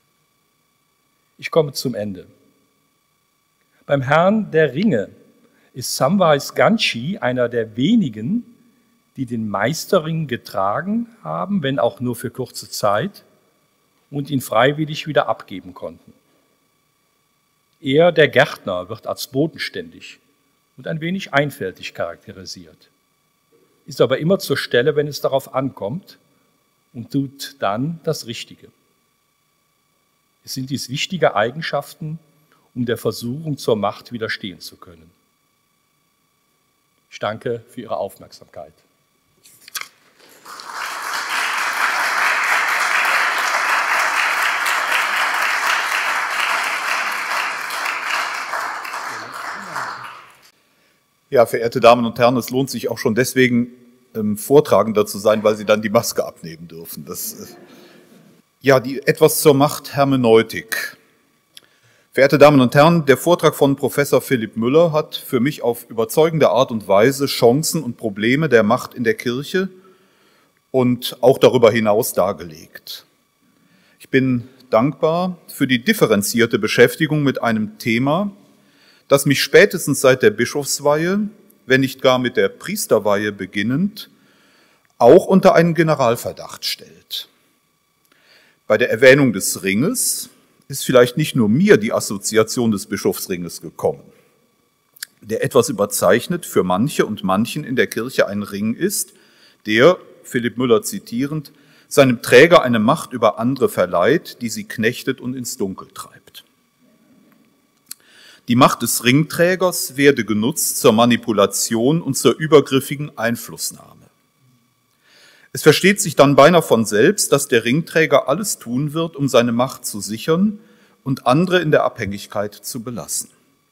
B: Ich komme zum Ende. Beim Herrn der Ringe ist Samwise Gamgee einer der wenigen, die den Meisterring getragen haben, wenn auch nur für kurze Zeit, und ihn freiwillig wieder abgeben konnten. Er, der Gärtner, wird als bodenständig und ein wenig einfältig charakterisiert, ist aber immer zur Stelle, wenn es darauf ankommt, und tut dann das Richtige. Es sind dies wichtige Eigenschaften, um der Versuchung zur Macht widerstehen zu können. Ich danke für Ihre Aufmerksamkeit.
C: Ja, verehrte Damen und Herren, es lohnt sich auch schon deswegen, ähm, Vortragender zu sein, weil Sie dann die Maske abnehmen dürfen. Das, äh, ja, die, etwas zur Machthermeneutik. Verehrte Damen und Herren, der Vortrag von Professor Philipp Müller hat für mich auf überzeugende Art und Weise Chancen und Probleme der Macht in der Kirche und auch darüber hinaus dargelegt. Ich bin dankbar für die differenzierte Beschäftigung mit einem Thema, das mich spätestens seit der Bischofsweihe, wenn nicht gar mit der Priesterweihe beginnend, auch unter einen Generalverdacht stellt. Bei der Erwähnung des Ringes ist vielleicht nicht nur mir die Assoziation des Bischofsringes gekommen, der etwas überzeichnet für manche und manchen in der Kirche ein Ring ist, der, Philipp Müller zitierend, seinem Träger eine Macht über andere verleiht, die sie knechtet und ins Dunkel treibt. Die Macht des Ringträgers werde genutzt zur Manipulation und zur übergriffigen Einflussnahme. Es versteht sich dann beinahe von selbst, dass der Ringträger alles tun wird, um seine Macht zu sichern und andere in der Abhängigkeit zu belassen.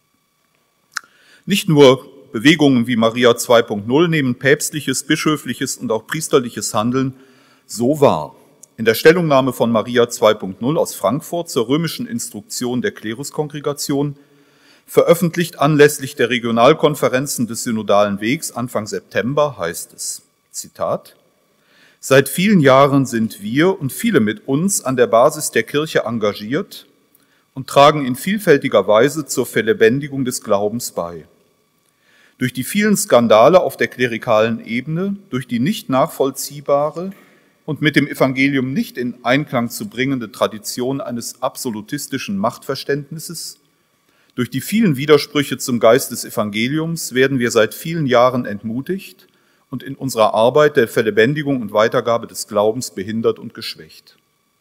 C: Nicht nur Bewegungen wie Maria zwei Punkt null nehmen päpstliches, bischöfliches und auch priesterliches Handeln so wahr. In der Stellungnahme von Maria zwei Punkt null aus Frankfurt zur römischen Instruktion der Kleruskongregation, veröffentlicht anlässlich der Regionalkonferenzen des Synodalen Wegs Anfang September, heißt es, Zitat, seit vielen Jahren sind wir und viele mit uns an der Basis der Kirche engagiert und tragen in vielfältiger Weise zur Verlebendigung des Glaubens bei. Durch die vielen Skandale auf der klerikalen Ebene, durch die nicht nachvollziehbare und mit dem Evangelium nicht in Einklang zu bringende Tradition eines absolutistischen Machtverständnisses, durch die vielen Widersprüche zum Geist des Evangeliums werden wir seit vielen Jahren entmutigt und in unserer Arbeit der Verlebendigung und Weitergabe des Glaubens behindert und geschwächt.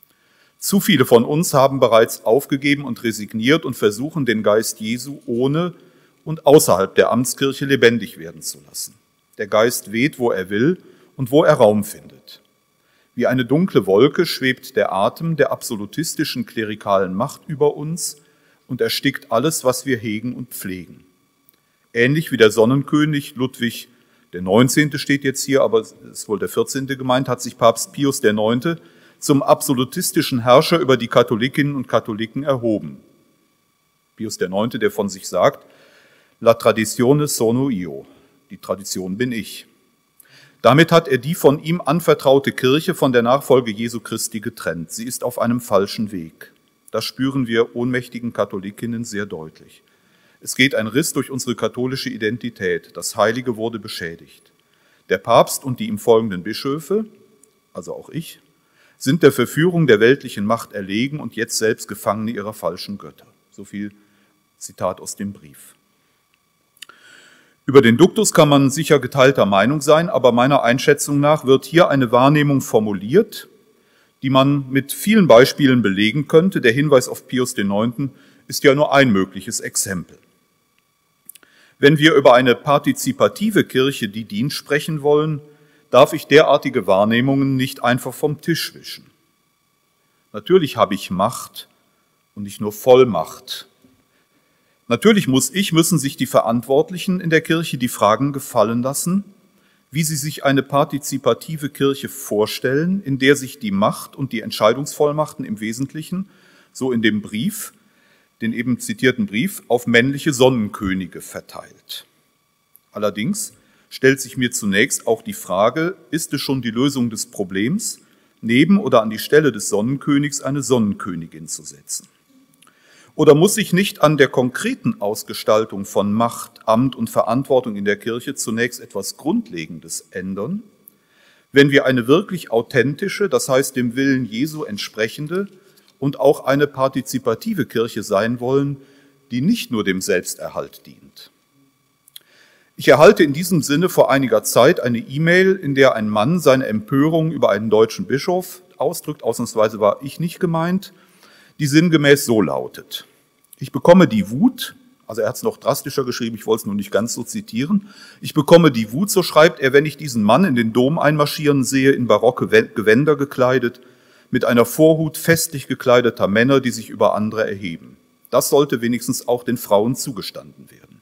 C: Zu viele von uns haben bereits aufgegeben und resigniert und versuchen, den Geist Jesu ohne und außerhalb der Amtskirche lebendig werden zu lassen. Der Geist weht, wo er will und wo er Raum findet. Wie eine dunkle Wolke schwebt der Atem der absolutistischen klerikalen Macht über uns und erstickt alles, was wir hegen und pflegen. Ähnlich wie der Sonnenkönig Ludwig der Neunzehnte steht jetzt hier, aber es ist wohl der vierzehnte gemeint, hat sich Papst Pius der Neunte zum absolutistischen Herrscher über die Katholikinnen und Katholiken erhoben. Pius der Neunte, der von sich sagt, La tradizione sono io, die Tradition bin ich. Damit hat er die von ihm anvertraute Kirche von der Nachfolge Jesu Christi getrennt. Sie ist auf einem falschen Weg. Das spüren wir ohnmächtigen Katholikinnen sehr deutlich. Es geht ein Riss durch unsere katholische Identität. Das Heilige wurde beschädigt. Der Papst und die ihm folgenden Bischöfe, also auch ich, sind der Verführung der weltlichen Macht erlegen und jetzt selbst Gefangene ihrer falschen Götter. So viel Zitat aus dem Brief. Über den Duktus kann man sicher geteilter Meinung sein, aber meiner Einschätzung nach wird hier eine Wahrnehmung formuliert, die man mit vielen Beispielen belegen könnte. Der Hinweis auf Pius den Neunten ist ja nur ein mögliches Exempel. Wenn wir über eine partizipative Kirche, die dient, sprechen wollen, darf ich derartige Wahrnehmungen nicht einfach vom Tisch wischen. Natürlich habe ich Macht und nicht nur Vollmacht. Natürlich muss ich, müssen sich die Verantwortlichen in der Kirche die Fragen gefallen lassen, wie sie sich eine partizipative Kirche vorstellen, in der sich die Macht und die Entscheidungsvollmachten im Wesentlichen, so in dem Brief, den eben zitierten Brief, auf männliche Sonnenkönige verteilt. Allerdings stellt sich mir zunächst auch die Frage, ist es schon die Lösung des Problems, neben oder an die Stelle des Sonnenkönigs eine Sonnenkönigin zu setzen? Oder muss sich nicht an der konkreten Ausgestaltung von Macht, Amt und Verantwortung in der Kirche zunächst etwas Grundlegendes ändern, wenn wir eine wirklich authentische, das heißt dem Willen Jesu entsprechende und auch eine partizipative Kirche sein wollen, die nicht nur dem Selbsterhalt dient? Ich erhalte in diesem Sinne vor einiger Zeit eine E-Mail, in der ein Mann seine Empörung über einen deutschen Bischof ausdrückt, ausnahmsweise war ich nicht gemeint, die sinngemäß so lautet: Ich bekomme die Wut, also er hat es noch drastischer geschrieben, ich wollte es nur nicht ganz so zitieren, ich bekomme die Wut, so schreibt er, wenn ich diesen Mann in den Dom einmarschieren sehe, in barocke Gewänder gekleidet, mit einer Vorhut festlich gekleideter Männer, die sich über andere erheben. Das sollte wenigstens auch den Frauen zugestanden werden.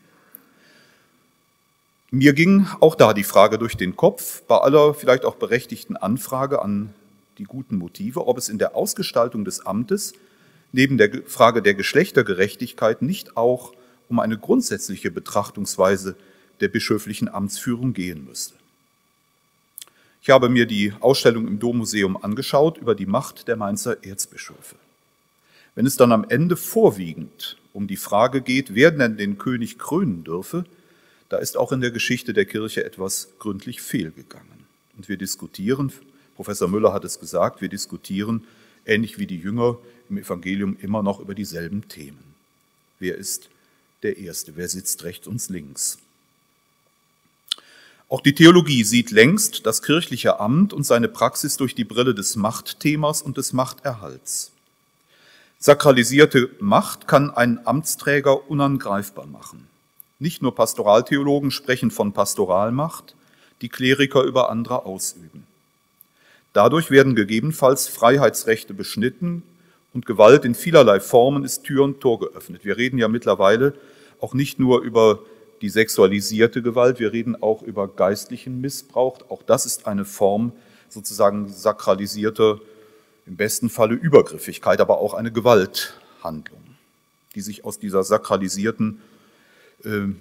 C: Mir ging auch da die Frage durch den Kopf, bei aller vielleicht auch berechtigten Anfrage an die guten Motive, ob es in der Ausgestaltung des Amtes neben der Frage der Geschlechtergerechtigkeit nicht auch um eine grundsätzliche Betrachtungsweise der bischöflichen Amtsführung gehen müsste. Ich habe mir die Ausstellung im Dommuseum angeschaut über die Macht der Mainzer Erzbischöfe. Wenn es dann am Ende vorwiegend um die Frage geht, wer denn den König krönen dürfe, da ist auch in der Geschichte der Kirche etwas gründlich fehlgegangen. Und wir diskutieren, Professor Müller hat es gesagt, wir diskutieren, ähnlich wie die Jünger im Evangelium, immer noch über dieselben Themen. Wer ist der Erste? Wer sitzt rechts und links? Auch die Theologie sieht längst das kirchliche Amt und seine Praxis durch die Brille des Machtthemas und des Machterhalts. Sakralisierte Macht kann einen Amtsträger unangreifbar machen. Nicht nur Pastoraltheologen sprechen von Pastoralmacht, die Kleriker über andere ausüben. Dadurch werden gegebenenfalls Freiheitsrechte beschnitten und Gewalt in vielerlei Formen ist Tür und Tor geöffnet. Wir reden ja mittlerweile auch nicht nur über die sexualisierte Gewalt, wir reden auch über geistlichen Missbrauch. Auch das ist eine Form sozusagen sakralisierter, im besten Falle Übergriffigkeit, aber auch eine Gewalthandlung, die sich aus dieser sakralisierten äh,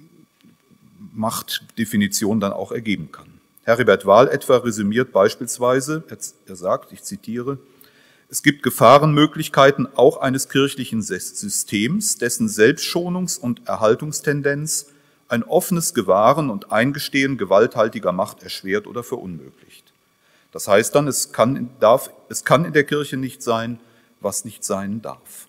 C: Machtdefinition dann auch ergeben kann. Heribert Wahl etwa resümiert beispielsweise, er sagt, ich zitiere, es gibt Gefahrenmöglichkeiten auch eines kirchlichen Systems, dessen Selbstschonungs- und Erhaltungstendenz ein offenes Gewahren und Eingestehen gewalthaltiger Macht erschwert oder verunmöglicht. Das heißt dann, es kann, darf, es kann in der Kirche nicht sein, was nicht sein darf.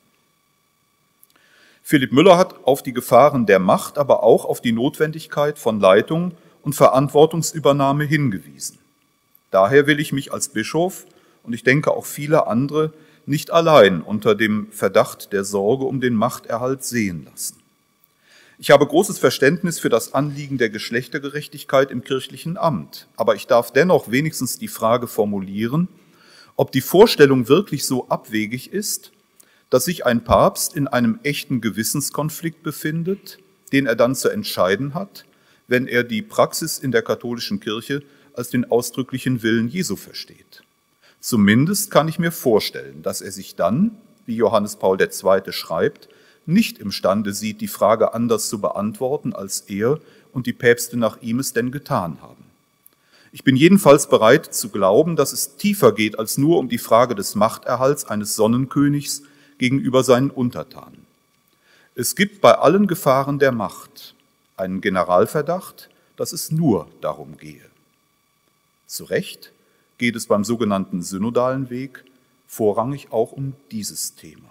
C: Philipp Müller hat auf die Gefahren der Macht, aber auch auf die Notwendigkeit von Leitung und Verantwortungsübernahme hingewiesen. Daher will ich mich als Bischof und ich denke auch viele andere nicht allein unter dem Verdacht der Sorge um den Machterhalt sehen lassen. Ich habe großes Verständnis für das Anliegen der Geschlechtergerechtigkeit im kirchlichen Amt, aber ich darf dennoch wenigstens die Frage formulieren, ob die Vorstellung wirklich so abwegig ist, dass sich ein Papst in einem echten Gewissenskonflikt befindet, den er dann zu entscheiden hat, wenn er die Praxis in der katholischen Kirche als den ausdrücklichen Willen Jesu versteht. Zumindest kann ich mir vorstellen, dass er sich dann, wie Johannes Paul der Zweite schreibt, nicht imstande sieht, die Frage anders zu beantworten, als er und die Päpste nach ihm es denn getan haben. Ich bin jedenfalls bereit zu glauben, dass es tiefer geht als nur um die Frage des Machterhalts eines Sonnenkönigs gegenüber seinen Untertanen. Es gibt bei allen Gefahren der Macht einen Generalverdacht, dass es nur darum gehe. Zu Recht geht es beim sogenannten synodalen Weg vorrangig auch um dieses Thema.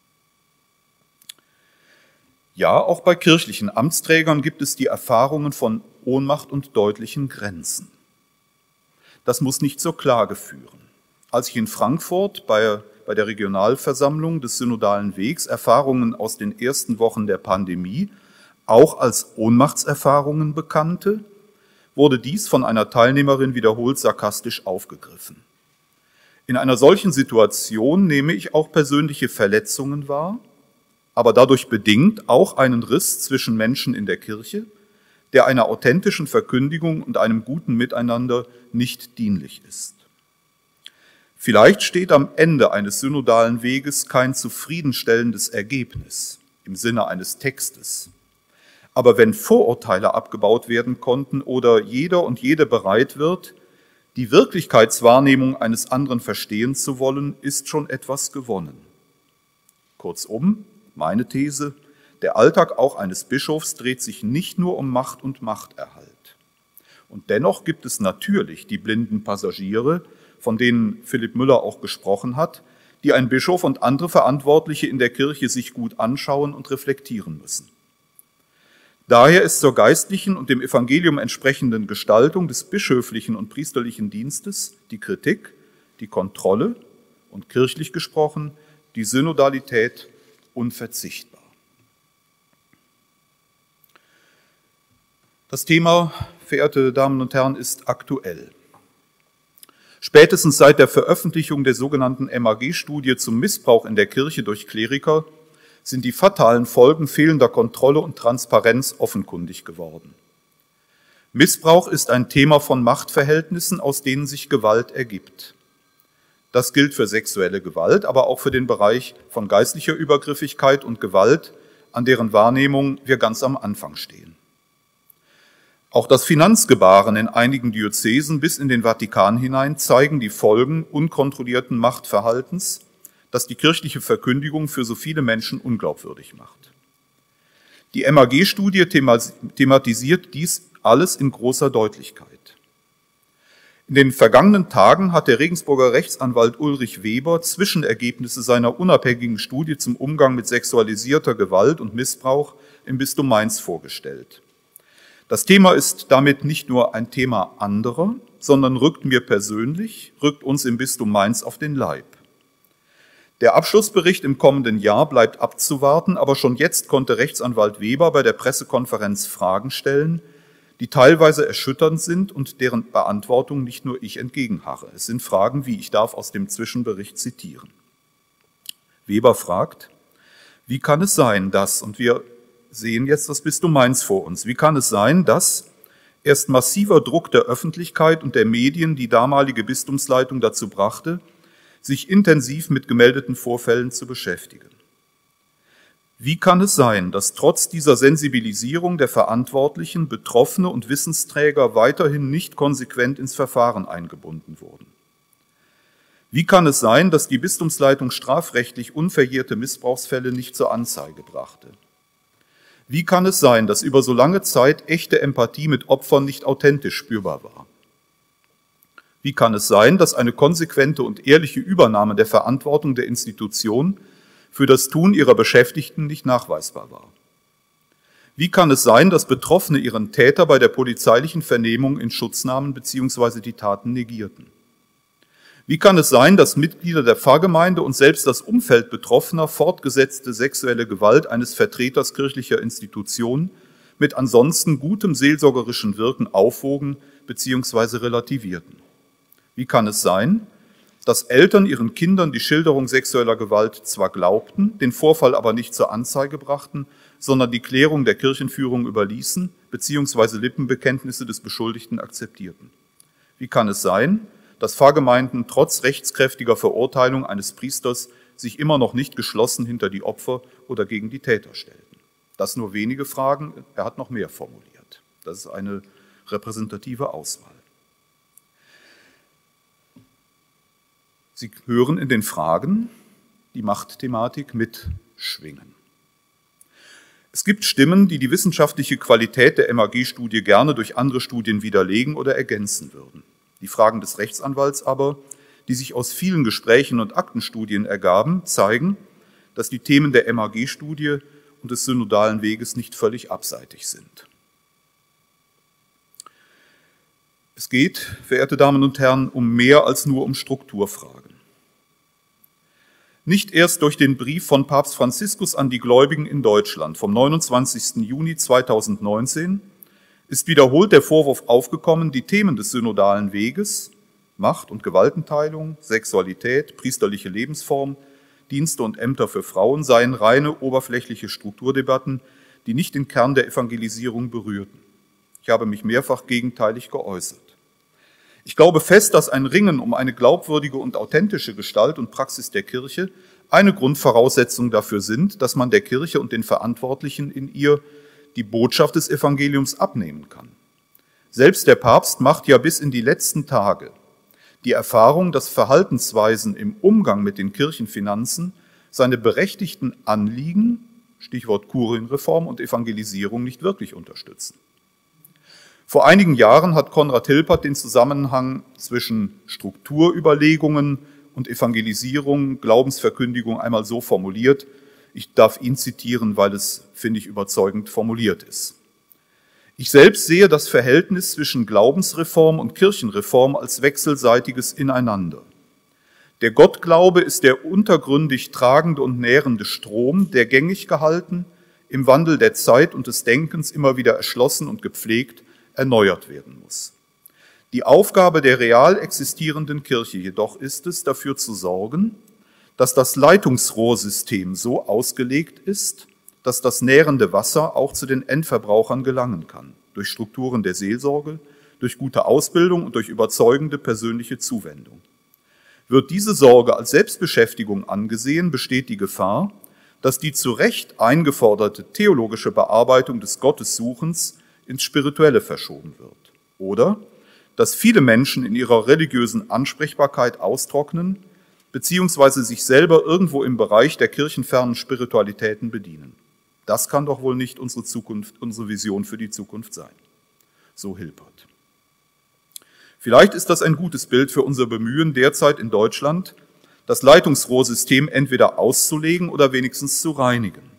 C: Ja, auch bei kirchlichen Amtsträgern gibt es die Erfahrungen von Ohnmacht und deutlichen Grenzen. Das muss nicht zur Klage führen. Als ich in Frankfurt bei, bei der Regionalversammlung des synodalen Wegs Erfahrungen aus den ersten Wochen der Pandemie auch als Ohnmachtserfahrungen bekannte, wurde dies von einer Teilnehmerin wiederholt sarkastisch aufgegriffen. In einer solchen Situation nehme ich auch persönliche Verletzungen wahr, aber dadurch bedingt auch einen Riss zwischen Menschen in der Kirche, der einer authentischen Verkündigung und einem guten Miteinander nicht dienlich ist. Vielleicht steht am Ende eines synodalen Weges kein zufriedenstellendes Ergebnis im Sinne eines Textes. Aber wenn Vorurteile abgebaut werden konnten oder jeder und jede bereit wird, die Wirklichkeitswahrnehmung eines anderen verstehen zu wollen, ist schon etwas gewonnen. Kurzum, meine These, der Alltag auch eines Bischofs dreht sich nicht nur um Macht und Machterhalt. Und dennoch gibt es natürlich die blinden Passagiere, von denen Philipp Müller auch gesprochen hat, die ein Bischof und andere Verantwortliche in der Kirche sich gut anschauen und reflektieren müssen. Daher ist zur geistlichen und dem Evangelium entsprechenden Gestaltung des bischöflichen und priesterlichen Dienstes die Kritik, die Kontrolle und kirchlich gesprochen die Synodalität unverzichtbar. Das Thema, verehrte Damen und Herren, ist aktuell. Spätestens seit der Veröffentlichung der sogenannten M A G-Studie zum Missbrauch in der Kirche durch Kleriker sind die fatalen Folgen fehlender Kontrolle und Transparenz offenkundig geworden. Missbrauch ist ein Thema von Machtverhältnissen, aus denen sich Gewalt ergibt. Das gilt für sexuelle Gewalt, aber auch für den Bereich von geistlicher Übergriffigkeit und Gewalt, an deren Wahrnehmung wir ganz am Anfang stehen. Auch das Finanzgebaren in einigen Diözesen bis in den Vatikan hinein zeigen die Folgen unkontrollierten Machtverhaltens, das die kirchliche Verkündigung für so viele Menschen unglaubwürdig macht. Die M A G-Studie thematisiert dies alles in großer Deutlichkeit. In den vergangenen Tagen hat der Regensburger Rechtsanwalt Ulrich Weber Zwischenergebnisse seiner unabhängigen Studie zum Umgang mit sexualisierter Gewalt und Missbrauch im Bistum Mainz vorgestellt. Das Thema ist damit nicht nur ein Thema anderer, sondern rückt mir persönlich, rückt uns im Bistum Mainz auf den Leib. Der Abschlussbericht im kommenden Jahr bleibt abzuwarten, aber schon jetzt konnte Rechtsanwalt Weber bei der Pressekonferenz Fragen stellen, die teilweise erschütternd sind und deren Beantwortung nicht nur ich entgegenharre. Es sind Fragen, wie ich darf aus dem Zwischenbericht zitieren. Weber fragt, wie kann es sein, dass, und wir sehen jetzt das Bistum Mainz vor uns, wie kann es sein, dass erst massiver Druck der Öffentlichkeit und der Medien die damalige Bistumsleitung dazu brachte, sich intensiv mit gemeldeten Vorfällen zu beschäftigen? Wie kann es sein, dass trotz dieser Sensibilisierung der Verantwortlichen Betroffene und Wissensträger weiterhin nicht konsequent ins Verfahren eingebunden wurden? Wie kann es sein, dass die Bistumsleitung strafrechtlich unverjährte Missbrauchsfälle nicht zur Anzeige brachte? Wie kann es sein, dass über so lange Zeit echte Empathie mit Opfern nicht authentisch spürbar war? Wie kann es sein, dass eine konsequente und ehrliche Übernahme der Verantwortung der Institution für das Tun ihrer Beschäftigten nicht nachweisbar war? Wie kann es sein, dass Betroffene ihren Täter bei der polizeilichen Vernehmung in Schutz nahmen bzw. die Taten negierten? Wie kann es sein, dass Mitglieder der Pfarrgemeinde und selbst das Umfeld Betroffener fortgesetzte sexuelle Gewalt eines Vertreters kirchlicher Institutionen mit ansonsten gutem seelsorgerischen Wirken aufwogen bzw. relativierten? Wie kann es sein, dass Eltern ihren Kindern die Schilderung sexueller Gewalt zwar glaubten, den Vorfall aber nicht zur Anzeige brachten, sondern die Klärung der Kirchenführung überließen bzw. Lippenbekenntnisse des Beschuldigten akzeptierten? Wie kann es sein, dass Pfarrgemeinden trotz rechtskräftiger Verurteilung eines Priesters sich immer noch nicht geschlossen hinter die Opfer oder gegen die Täter stellten? Das nur wenige Fragen, er hat noch mehr formuliert. Das ist eine repräsentative Auswahl. Sie hören in den Fragen die Machtthematik mitschwingen. Es gibt Stimmen, die die wissenschaftliche Qualität der M A G-Studie gerne durch andere Studien widerlegen oder ergänzen würden. Die Fragen des Rechtsanwalts aber, die sich aus vielen Gesprächen und Aktenstudien ergaben, zeigen, dass die Themen der M A G-Studie und des synodalen Weges nicht völlig abseitig sind. Es geht, verehrte Damen und Herren, um mehr als nur um Strukturfragen. Nicht erst durch den Brief von Papst Franziskus an die Gläubigen in Deutschland vom neunundzwanzigsten Juni zweitausendneunzehn ist wiederholt der Vorwurf aufgekommen, die Themen des synodalen Weges, Macht- und Gewaltenteilung, Sexualität, priesterliche Lebensform, Dienste und Ämter für Frauen seien reine oberflächliche Strukturdebatten, die nicht den Kern der Evangelisierung berührten. Ich habe mich mehrfach gegenteilig geäußert. Ich glaube fest, dass ein Ringen um eine glaubwürdige und authentische Gestalt und Praxis der Kirche eine Grundvoraussetzung dafür sind, dass man der Kirche und den Verantwortlichen in ihr die Botschaft des Evangeliums abnehmen kann. Selbst der Papst macht ja bis in die letzten Tage die Erfahrung, dass Verhaltensweisen im Umgang mit den Kirchenfinanzen seine berechtigten Anliegen, Stichwort Kurienreform und Evangelisierung, nicht wirklich unterstützen. Vor einigen Jahren hat Konrad Hilpert den Zusammenhang zwischen Strukturüberlegungen und Evangelisierung, Glaubensverkündigung einmal so formuliert. Ich darf ihn zitieren, weil es, finde ich, überzeugend formuliert ist. Ich selbst sehe das Verhältnis zwischen Glaubensreform und Kirchenreform als wechselseitiges Ineinander. Der Gottglaube ist der untergründig tragende und nährende Strom, der gängig gehalten, im Wandel der Zeit und des Denkens immer wieder erschlossen und gepflegt, erneuert werden muss. Die Aufgabe der real existierenden Kirche jedoch ist es, dafür zu sorgen, dass das Leitungsrohrsystem so ausgelegt ist, dass das nährende Wasser auch zu den Endverbrauchern gelangen kann, durch Strukturen der Seelsorge, durch gute Ausbildung und durch überzeugende persönliche Zuwendung. Wird diese Sorge als Selbstbeschäftigung angesehen, besteht die Gefahr, dass die zu Recht eingeforderte theologische Bearbeitung des Gottessuchens ins Spirituelle verschoben wird. Oder dass viele Menschen in ihrer religiösen Ansprechbarkeit austrocknen, beziehungsweise sich selber irgendwo im Bereich der kirchenfernen Spiritualitäten bedienen. Das kann doch wohl nicht unsere Zukunft, unsere Vision für die Zukunft sein. So Hilpert. Vielleicht ist das ein gutes Bild für unser Bemühen derzeit in Deutschland, das Leitungsrohrsystem entweder auszulegen oder wenigstens zu reinigen.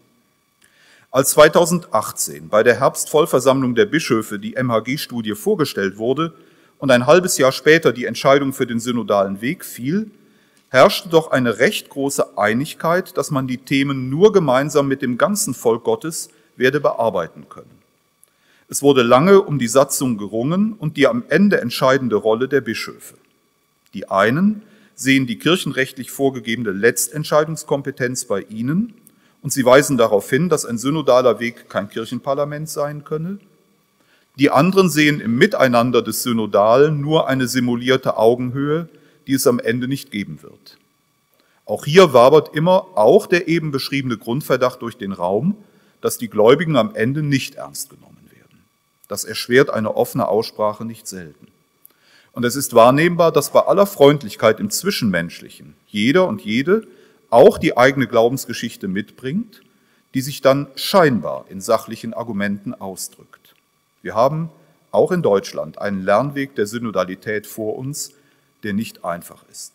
C: Als zweitausendachtzehn bei der Herbstvollversammlung der Bischöfe die M H G-Studie vorgestellt wurde und ein halbes Jahr später die Entscheidung für den synodalen Weg fiel, herrschte doch eine recht große Einigkeit, dass man die Themen nur gemeinsam mit dem ganzen Volk Gottes werde bearbeiten können. Es wurde lange um die Satzung gerungen und die am Ende entscheidende Rolle der Bischöfe. Die einen sehen die kirchenrechtlich vorgegebene Letztentscheidungskompetenz bei ihnen und sie weisen darauf hin, dass ein synodaler Weg kein Kirchenparlament sein könne. Die anderen sehen im Miteinander des Synodalen nur eine simulierte Augenhöhe, die es am Ende nicht geben wird. Auch hier wabert immer auch der eben beschriebene Grundverdacht durch den Raum, dass die Gläubigen am Ende nicht ernst genommen werden. Das erschwert eine offene Aussprache nicht selten. Und es ist wahrnehmbar, dass bei aller Freundlichkeit im Zwischenmenschlichen jeder und jede auch die eigene Glaubensgeschichte mitbringt, die sich dann scheinbar in sachlichen Argumenten ausdrückt. Wir haben auch in Deutschland einen Lernweg der Synodalität vor uns, der nicht einfach ist.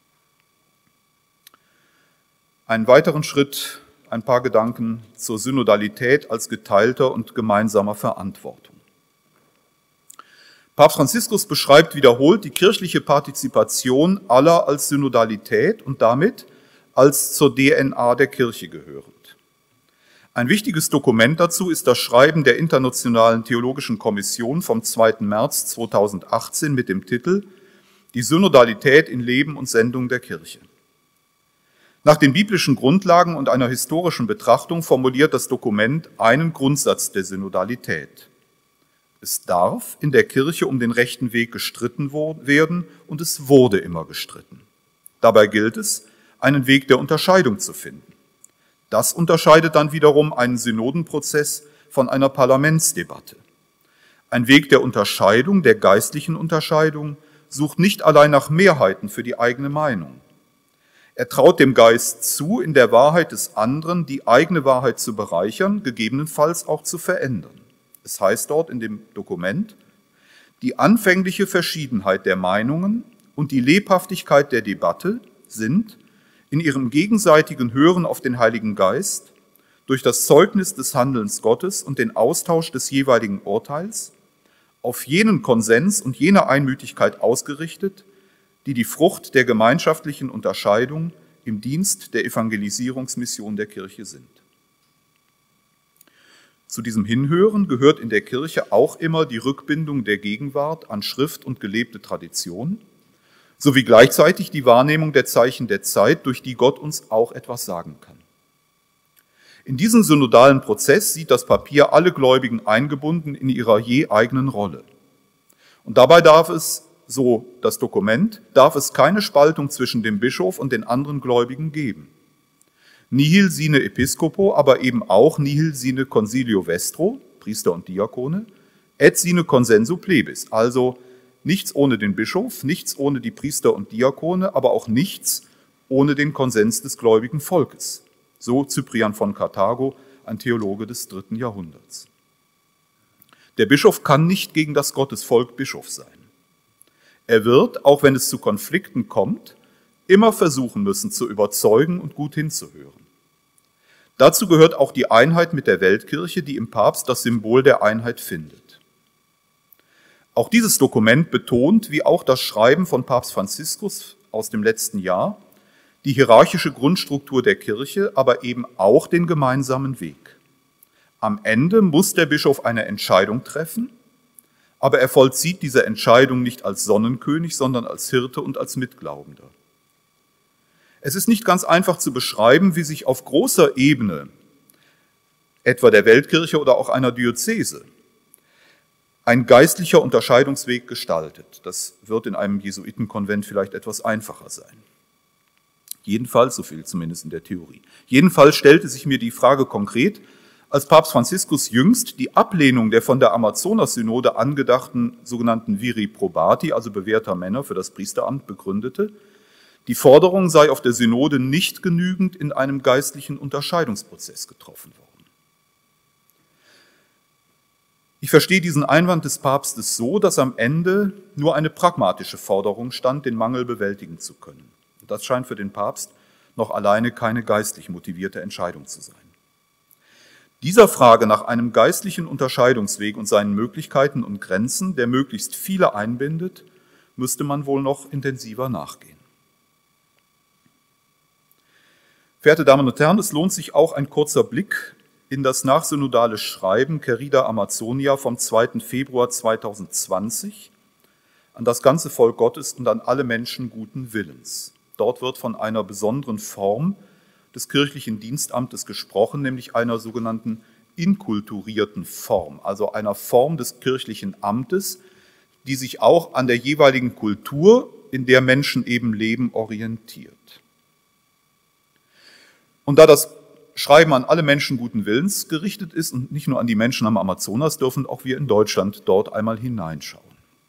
C: Einen weiteren Schritt, ein paar Gedanken zur Synodalität als geteilter und gemeinsamer Verantwortung. Papst Franziskus beschreibt wiederholt die kirchliche Partizipation aller als Synodalität und damit als zur D N A der Kirche gehörend. Ein wichtiges Dokument dazu ist das Schreiben der Internationalen Theologischen Kommission vom zweiten März zweitausendachtzehn mit dem Titel Die Synodalität in Leben und Sendung der Kirche. Nach den biblischen Grundlagen und einer historischen Betrachtung formuliert das Dokument einen Grundsatz der Synodalität. Es darf in der Kirche um den rechten Weg gestritten werden und es wurde immer gestritten. Dabei gilt es, einen Weg der Unterscheidung zu finden. Das unterscheidet dann wiederum einen Synodenprozess von einer Parlamentsdebatte. Ein Weg der Unterscheidung, der geistlichen Unterscheidung, sucht nicht allein nach Mehrheiten für die eigene Meinung. Er traut dem Geist zu, in der Wahrheit des anderen die eigene Wahrheit zu bereichern, gegebenenfalls auch zu verändern. Es heißt dort in dem Dokument, die anfängliche Verschiedenheit der Meinungen und die Lebhaftigkeit der Debatte sind in ihrem gegenseitigen Hören auf den Heiligen Geist durch das Zeugnis des Handelns Gottes und den Austausch des jeweiligen Urteils auf jenen Konsens und jene Einmütigkeit ausgerichtet, die die Frucht der gemeinschaftlichen Unterscheidung im Dienst der Evangelisierungsmission der Kirche sind. Zu diesem Hinhören gehört in der Kirche auch immer die Rückbindung der Gegenwart an Schrift und gelebte Tradition, sowie gleichzeitig die Wahrnehmung der Zeichen der Zeit, durch die Gott uns auch etwas sagen kann. In diesem synodalen Prozess sieht das Papier alle Gläubigen eingebunden in ihrer je eigenen Rolle. Und dabei darf es, so das Dokument, darf es keine Spaltung zwischen dem Bischof und den anderen Gläubigen geben. Nihil sine episcopo, aber eben auch nihil sine consilio vestro, Priester und Diakone, et sine consensu plebis, also nichts ohne den Bischof, nichts ohne die Priester und Diakone, aber auch nichts ohne den Konsens des gläubigen Volkes. So Cyprian von Karthago, ein Theologe des dritten Jahrhunderts. Der Bischof kann nicht gegen das Gottesvolk Bischof sein. Er wird, auch wenn es zu Konflikten kommt, immer versuchen müssen, zu überzeugen und gut hinzuhören. Dazu gehört auch die Einheit mit der Weltkirche, die im Papst das Symbol der Einheit findet. Auch dieses Dokument betont, wie auch das Schreiben von Papst Franziskus aus dem letzten Jahr, die hierarchische Grundstruktur der Kirche, aber eben auch den gemeinsamen Weg. Am Ende muss der Bischof eine Entscheidung treffen, aber er vollzieht diese Entscheidung nicht als Sonnenkönig, sondern als Hirte und als Mitglaubender. Es ist nicht ganz einfach zu beschreiben, wie sich auf großer Ebene, etwa der Weltkirche oder auch einer Diözese, ein geistlicher Unterscheidungsweg gestaltet. Das wird in einem Jesuitenkonvent vielleicht etwas einfacher sein. Jedenfalls, so viel zumindest in der Theorie. Jedenfalls stellte sich mir die Frage konkret, als Papst Franziskus jüngst die Ablehnung der von der Amazonas-Synode angedachten sogenannten Viri Probati, also bewährter Männer für das Priesteramt, begründete, die Forderung sei auf der Synode nicht genügend in einem geistlichen Unterscheidungsprozess getroffen worden. Ich verstehe diesen Einwand des Papstes so, dass am Ende nur eine pragmatische Forderung stand, den Mangel bewältigen zu können. Und das scheint für den Papst noch alleine keine geistlich motivierte Entscheidung zu sein. Dieser Frage nach einem geistlichen Unterscheidungsweg und seinen Möglichkeiten und Grenzen, der möglichst viele einbindet, müsste man wohl noch intensiver nachgehen. Verehrte Damen und Herren, es lohnt sich auch ein kurzer Blick in das nachsynodale Schreiben Querida Amazonia vom zweiten Februar zweitausendzwanzig an das ganze Volk Gottes und an alle Menschen guten Willens. Dort wird von einer besonderen Form des kirchlichen Dienstamtes gesprochen, nämlich einer sogenannten inkulturierten Form, also einer Form des kirchlichen Amtes, die sich auch an der jeweiligen Kultur, in der Menschen eben leben, orientiert. Und da das Schreiben an alle Menschen guten Willens gerichtet ist und nicht nur an die Menschen am Amazonas, dürfen auch wir in Deutschland dort einmal hineinschauen.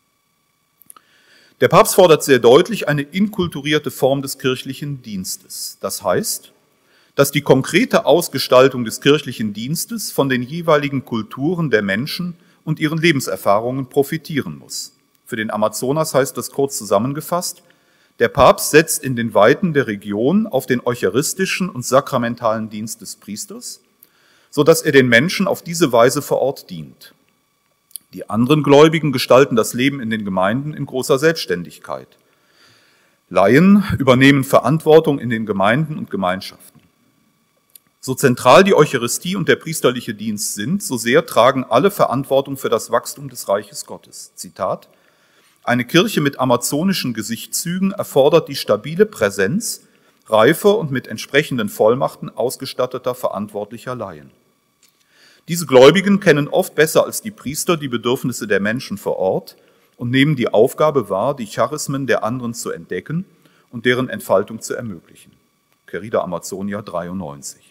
C: Der Papst fordert sehr deutlich eine inkulturierte Form des kirchlichen Dienstes. Das heißt, dass die konkrete Ausgestaltung des kirchlichen Dienstes von den jeweiligen Kulturen der Menschen und ihren Lebenserfahrungen profitieren muss. Für den Amazonas heißt das kurz zusammengefasst, der Papst setzt in den Weiten der Region auf den eucharistischen und sakramentalen Dienst des Priesters, sodass er den Menschen auf diese Weise vor Ort dient. Die anderen Gläubigen gestalten das Leben in den Gemeinden in großer Selbstständigkeit. Laien übernehmen Verantwortung in den Gemeinden und Gemeinschaften. So zentral die Eucharistie und der priesterliche Dienst sind, so sehr tragen alle Verantwortung für das Wachstum des Reiches Gottes. Zitat: Eine Kirche mit amazonischen Gesichtszügen erfordert die stabile Präsenz reifer und mit entsprechenden Vollmachten ausgestatteter verantwortlicher Laien. Diese Gläubigen kennen oft besser als die Priester die Bedürfnisse der Menschen vor Ort und nehmen die Aufgabe wahr, die Charismen der anderen zu entdecken und deren Entfaltung zu ermöglichen. Querida Amazonia dreiundneunzig.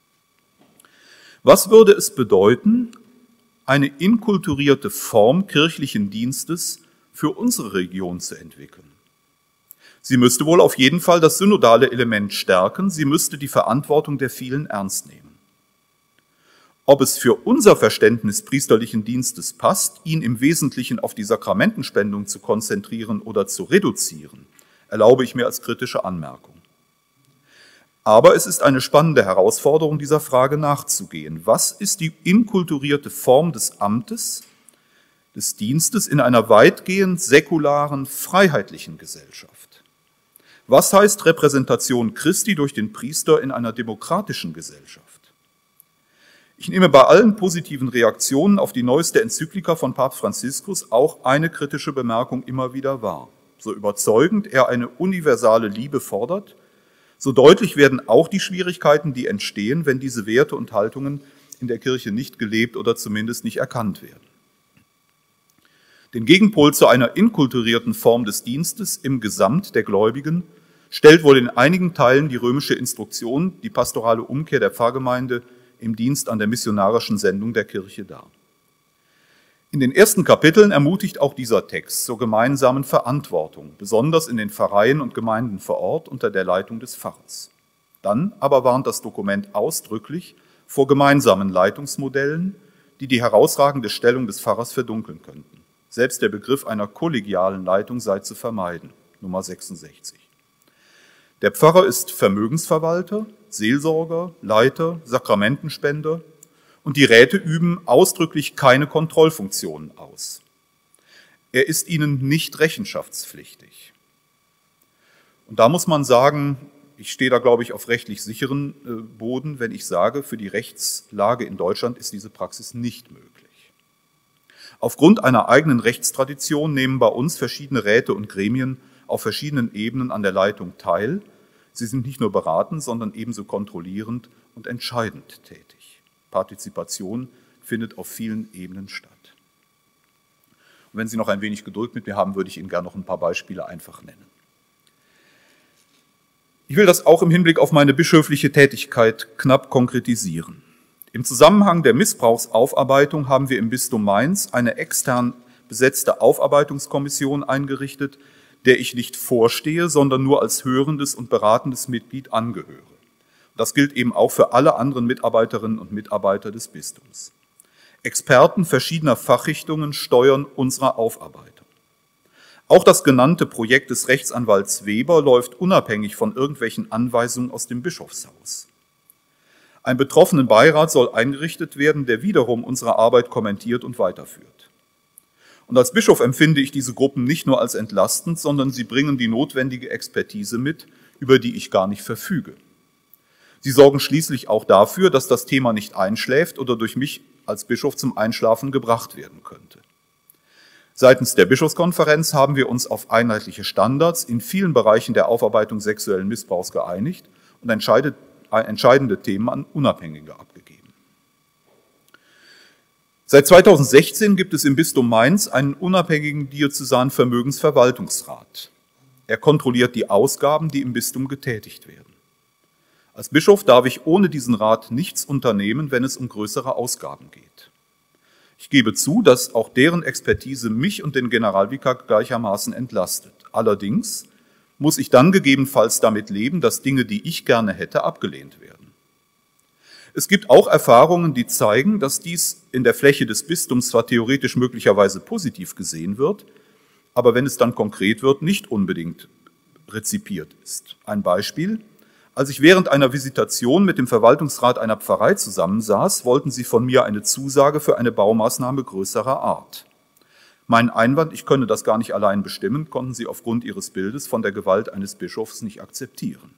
C: Was würde es bedeuten, eine inkulturierte Form kirchlichen Dienstes für unsere Region zu entwickeln? Sie müsste wohl auf jeden Fall das synodale Element stärken, sie müsste die Verantwortung der vielen ernst nehmen. Ob es für unser Verständnis priesterlichen Dienstes passt, ihn im Wesentlichen auf die Sakramentenspendung zu konzentrieren oder zu reduzieren, erlaube ich mir als kritische Anmerkung. Aber es ist eine spannende Herausforderung, dieser Frage nachzugehen. Was ist die inkulturierte Form des Amtes, des Dienstes in einer weitgehend säkularen, freiheitlichen Gesellschaft? Was heißt Repräsentation Christi durch den Priester in einer demokratischen Gesellschaft? Ich nehme bei allen positiven Reaktionen auf die neueste Enzyklika von Papst Franziskus auch eine kritische Bemerkung immer wieder wahr. So überzeugend er eine universale Liebe fordert, so deutlich werden auch die Schwierigkeiten, die entstehen, wenn diese Werte und Haltungen in der Kirche nicht gelebt oder zumindest nicht erkannt werden. Den Gegenpol zu einer inkulturierten Form des Dienstes im Gesamt der Gläubigen stellt wohl in einigen Teilen die römische Instruktion, die pastorale Umkehr der Pfarrgemeinde im Dienst an der missionarischen Sendung der Kirche dar. In den ersten Kapiteln ermutigt auch dieser Text zur gemeinsamen Verantwortung, besonders in den Pfarreien und Gemeinden vor Ort unter der Leitung des Pfarrers. Dann aber warnt das Dokument ausdrücklich vor gemeinsamen Leitungsmodellen, die die herausragende Stellung des Pfarrers verdunkeln könnten. Selbst der Begriff einer kollegialen Leitung sei zu vermeiden, Nummer sechsundsechzig. Der Pfarrer ist Vermögensverwalter, Seelsorger, Leiter, Sakramentenspender und die Räte üben ausdrücklich keine Kontrollfunktionen aus. Er ist ihnen nicht rechenschaftspflichtig. Und da muss man sagen, ich stehe da, glaube ich, auf rechtlich sicheren Boden, wenn ich sage, für die Rechtslage in Deutschland ist diese Praxis nicht möglich. Aufgrund einer eigenen Rechtstradition nehmen bei uns verschiedene Räte und Gremien auf verschiedenen Ebenen an der Leitung teil. Sie sind nicht nur beratend, sondern ebenso kontrollierend und entscheidend tätig. Partizipation findet auf vielen Ebenen statt. Und wenn Sie noch ein wenig Geduld mit mir haben, würde ich Ihnen gerne noch ein paar Beispiele einfach nennen. Ich will das auch im Hinblick auf meine bischöfliche Tätigkeit knapp konkretisieren. Im Zusammenhang der Missbrauchsaufarbeitung haben wir im Bistum Mainz eine extern besetzte Aufarbeitungskommission eingerichtet, der ich nicht vorstehe, sondern nur als hörendes und beratendes Mitglied angehöre. Das gilt eben auch für alle anderen Mitarbeiterinnen und Mitarbeiter des Bistums. Experten verschiedener Fachrichtungen steuern unsere Aufarbeitung. Auch das genannte Projekt des Rechtsanwalts Weber läuft unabhängig von irgendwelchen Anweisungen aus dem Bischofshaus. Ein betroffenen Beirat soll eingerichtet werden, der wiederum unsere Arbeit kommentiert und weiterführt. Und als Bischof empfinde ich diese Gruppen nicht nur als entlastend, sondern sie bringen die notwendige Expertise mit, über die ich gar nicht verfüge. Sie sorgen schließlich auch dafür, dass das Thema nicht einschläft oder durch mich als Bischof zum Einschlafen gebracht werden könnte. Seitens der Bischofskonferenz haben wir uns auf einheitliche Standards in vielen Bereichen der Aufarbeitung sexuellen Missbrauchs geeinigt und entscheidende Themen an Unabhängige abgegeben. Seit zweitausendsechzehn gibt es im Bistum Mainz einen unabhängigen diözesanen Vermögensverwaltungsrat. Er kontrolliert die Ausgaben, die im Bistum getätigt werden. Als Bischof darf ich ohne diesen Rat nichts unternehmen, wenn es um größere Ausgaben geht. Ich gebe zu, dass auch deren Expertise mich und den Generalvikar gleichermaßen entlastet. Allerdings muss ich dann gegebenenfalls damit leben, dass Dinge, die ich gerne hätte, abgelehnt werden. Es gibt auch Erfahrungen, die zeigen, dass dies in der Fläche des Bistums zwar theoretisch möglicherweise positiv gesehen wird, aber wenn es dann konkret wird, nicht unbedingt rezipiert ist. Ein Beispiel: Als ich während einer Visitation mit dem Verwaltungsrat einer Pfarrei zusammensaß, wollten sie von mir eine Zusage für eine Baumaßnahme größerer Art. Mein Einwand, ich könne das gar nicht allein bestimmen, konnten sie aufgrund ihres Bildes von der Gewalt eines Bischofs nicht akzeptieren.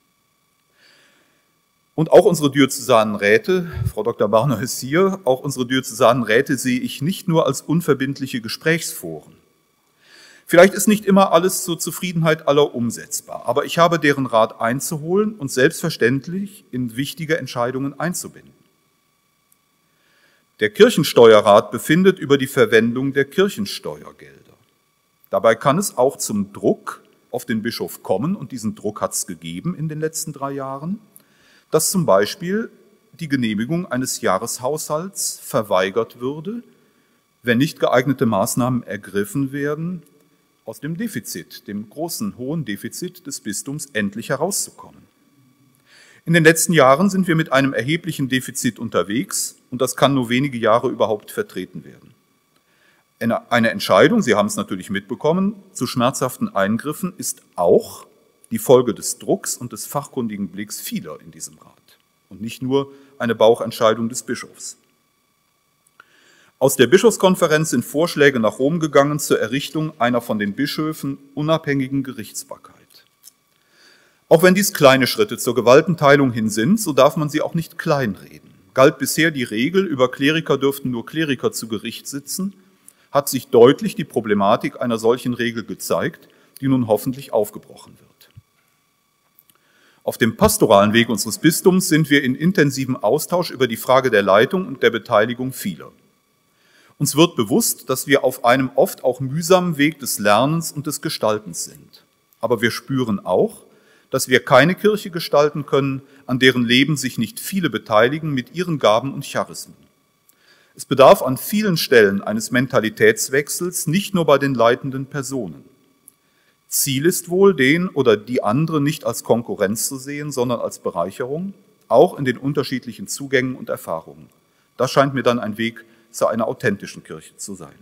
C: Und auch unsere diözesanen Räte, Frau Doktor Barner ist hier, auch unsere diözesanen Räte sehe ich nicht nur als unverbindliche Gesprächsforen. Vielleicht ist nicht immer alles zur Zufriedenheit aller umsetzbar, aber ich habe deren Rat einzuholen und selbstverständlich in wichtige Entscheidungen einzubinden. Der Kirchensteuerrat befindet über die Verwendung der Kirchensteuergelder. Dabei kann es auch zum Druck auf den Bischof kommen, und diesen Druck hat es gegeben in den letzten drei Jahren, dass zum Beispiel die Genehmigung eines Jahreshaushalts verweigert würde, wenn nicht geeignete Maßnahmen ergriffen werden, aus dem Defizit, dem großen, hohen Defizit des Bistums endlich herauszukommen. In den letzten Jahren sind wir mit einem erheblichen Defizit unterwegs, und das kann nur wenige Jahre überhaupt vertreten werden. Eine Entscheidung, Sie haben es natürlich mitbekommen, zu schmerzhaften Eingriffen ist auch die Folge des Drucks und des fachkundigen Blicks vieler in diesem Rat und nicht nur eine Bauchentscheidung des Bischofs. Aus der Bischofskonferenz sind Vorschläge nach Rom gegangen zur Errichtung einer von den Bischöfen unabhängigen Gerichtsbarkeit. Auch wenn dies kleine Schritte zur Gewaltenteilung hin sind, so darf man sie auch nicht kleinreden. Galt bisher die Regel, über Kleriker dürften nur Kleriker zu Gericht sitzen, hat sich deutlich die Problematik einer solchen Regel gezeigt, die nun hoffentlich aufgebrochen wird. Auf dem pastoralen Weg unseres Bistums sind wir in intensivem Austausch über die Frage der Leitung und der Beteiligung vieler. Uns wird bewusst, dass wir auf einem oft auch mühsamen Weg des Lernens und des Gestaltens sind. Aber wir spüren auch, dass wir keine Kirche gestalten können, an deren Leben sich nicht viele beteiligen mit ihren Gaben und Charismen. Es bedarf an vielen Stellen eines Mentalitätswechsels, nicht nur bei den leitenden Personen. Ziel ist wohl, den oder die andere nicht als Konkurrenz zu sehen, sondern als Bereicherung, auch in den unterschiedlichen Zugängen und Erfahrungen. Das scheint mir dann ein Weg zu einer authentischen Kirche zu sein.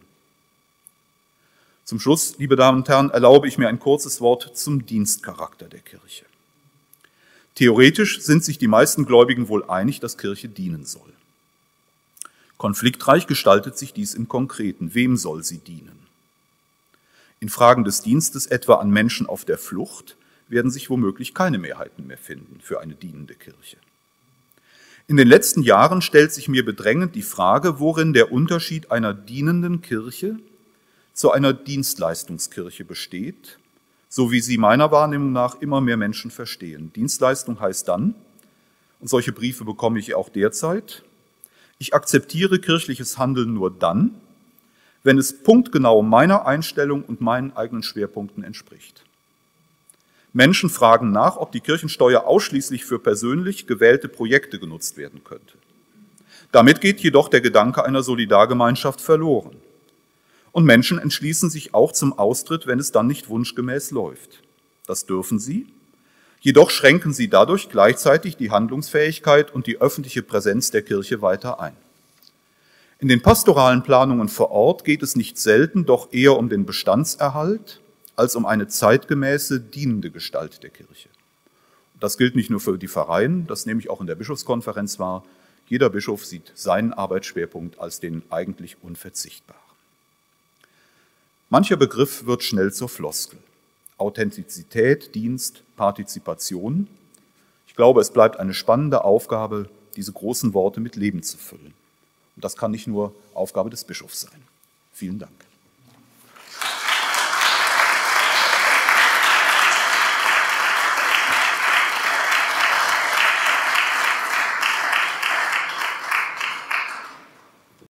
C: Zum Schluss, liebe Damen und Herren, erlaube ich mir ein kurzes Wort zum Dienstcharakter der Kirche. Theoretisch sind sich die meisten Gläubigen wohl einig, dass Kirche dienen soll. Konfliktreich gestaltet sich dies im Konkreten. Wem soll sie dienen? In Fragen des Dienstes, etwa an Menschen auf der Flucht, werden sich womöglich keine Mehrheiten mehr finden für eine dienende Kirche. In den letzten Jahren stellt sich mir bedrängend die Frage, worin der Unterschied einer dienenden Kirche zu einer Dienstleistungskirche besteht, so wie sie meiner Wahrnehmung nach immer mehr Menschen verstehen. Dienstleistung heißt dann, und solche Briefe bekomme ich auch derzeit, ich akzeptiere kirchliches Handeln nur dann, wenn es punktgenau meiner Einstellung und meinen eigenen Schwerpunkten entspricht. Menschen fragen nach, ob die Kirchensteuer ausschließlich für persönlich gewählte Projekte genutzt werden könnte. Damit geht jedoch der Gedanke einer Solidargemeinschaft verloren. Und Menschen entschließen sich auch zum Austritt, wenn es dann nicht wunschgemäß läuft. Das dürfen sie. Jedoch schränken sie dadurch gleichzeitig die Handlungsfähigkeit und die öffentliche Präsenz der Kirche weiter ein. In den pastoralen Planungen vor Ort geht es nicht selten doch eher um den Bestandserhalt als um eine zeitgemäße, dienende Gestalt der Kirche. Das gilt nicht nur für die Pfarreien, das nehme ich auch in der Bischofskonferenz wahr. Jeder Bischof sieht seinen Arbeitsschwerpunkt als den eigentlich unverzichtbaren. Mancher Begriff wird schnell zur Floskel. Authentizität, Dienst, Partizipation. Ich glaube, es bleibt eine spannende Aufgabe, diese großen Worte mit Leben zu füllen. Und das kann nicht nur Aufgabe des Bischofs sein. Vielen Dank.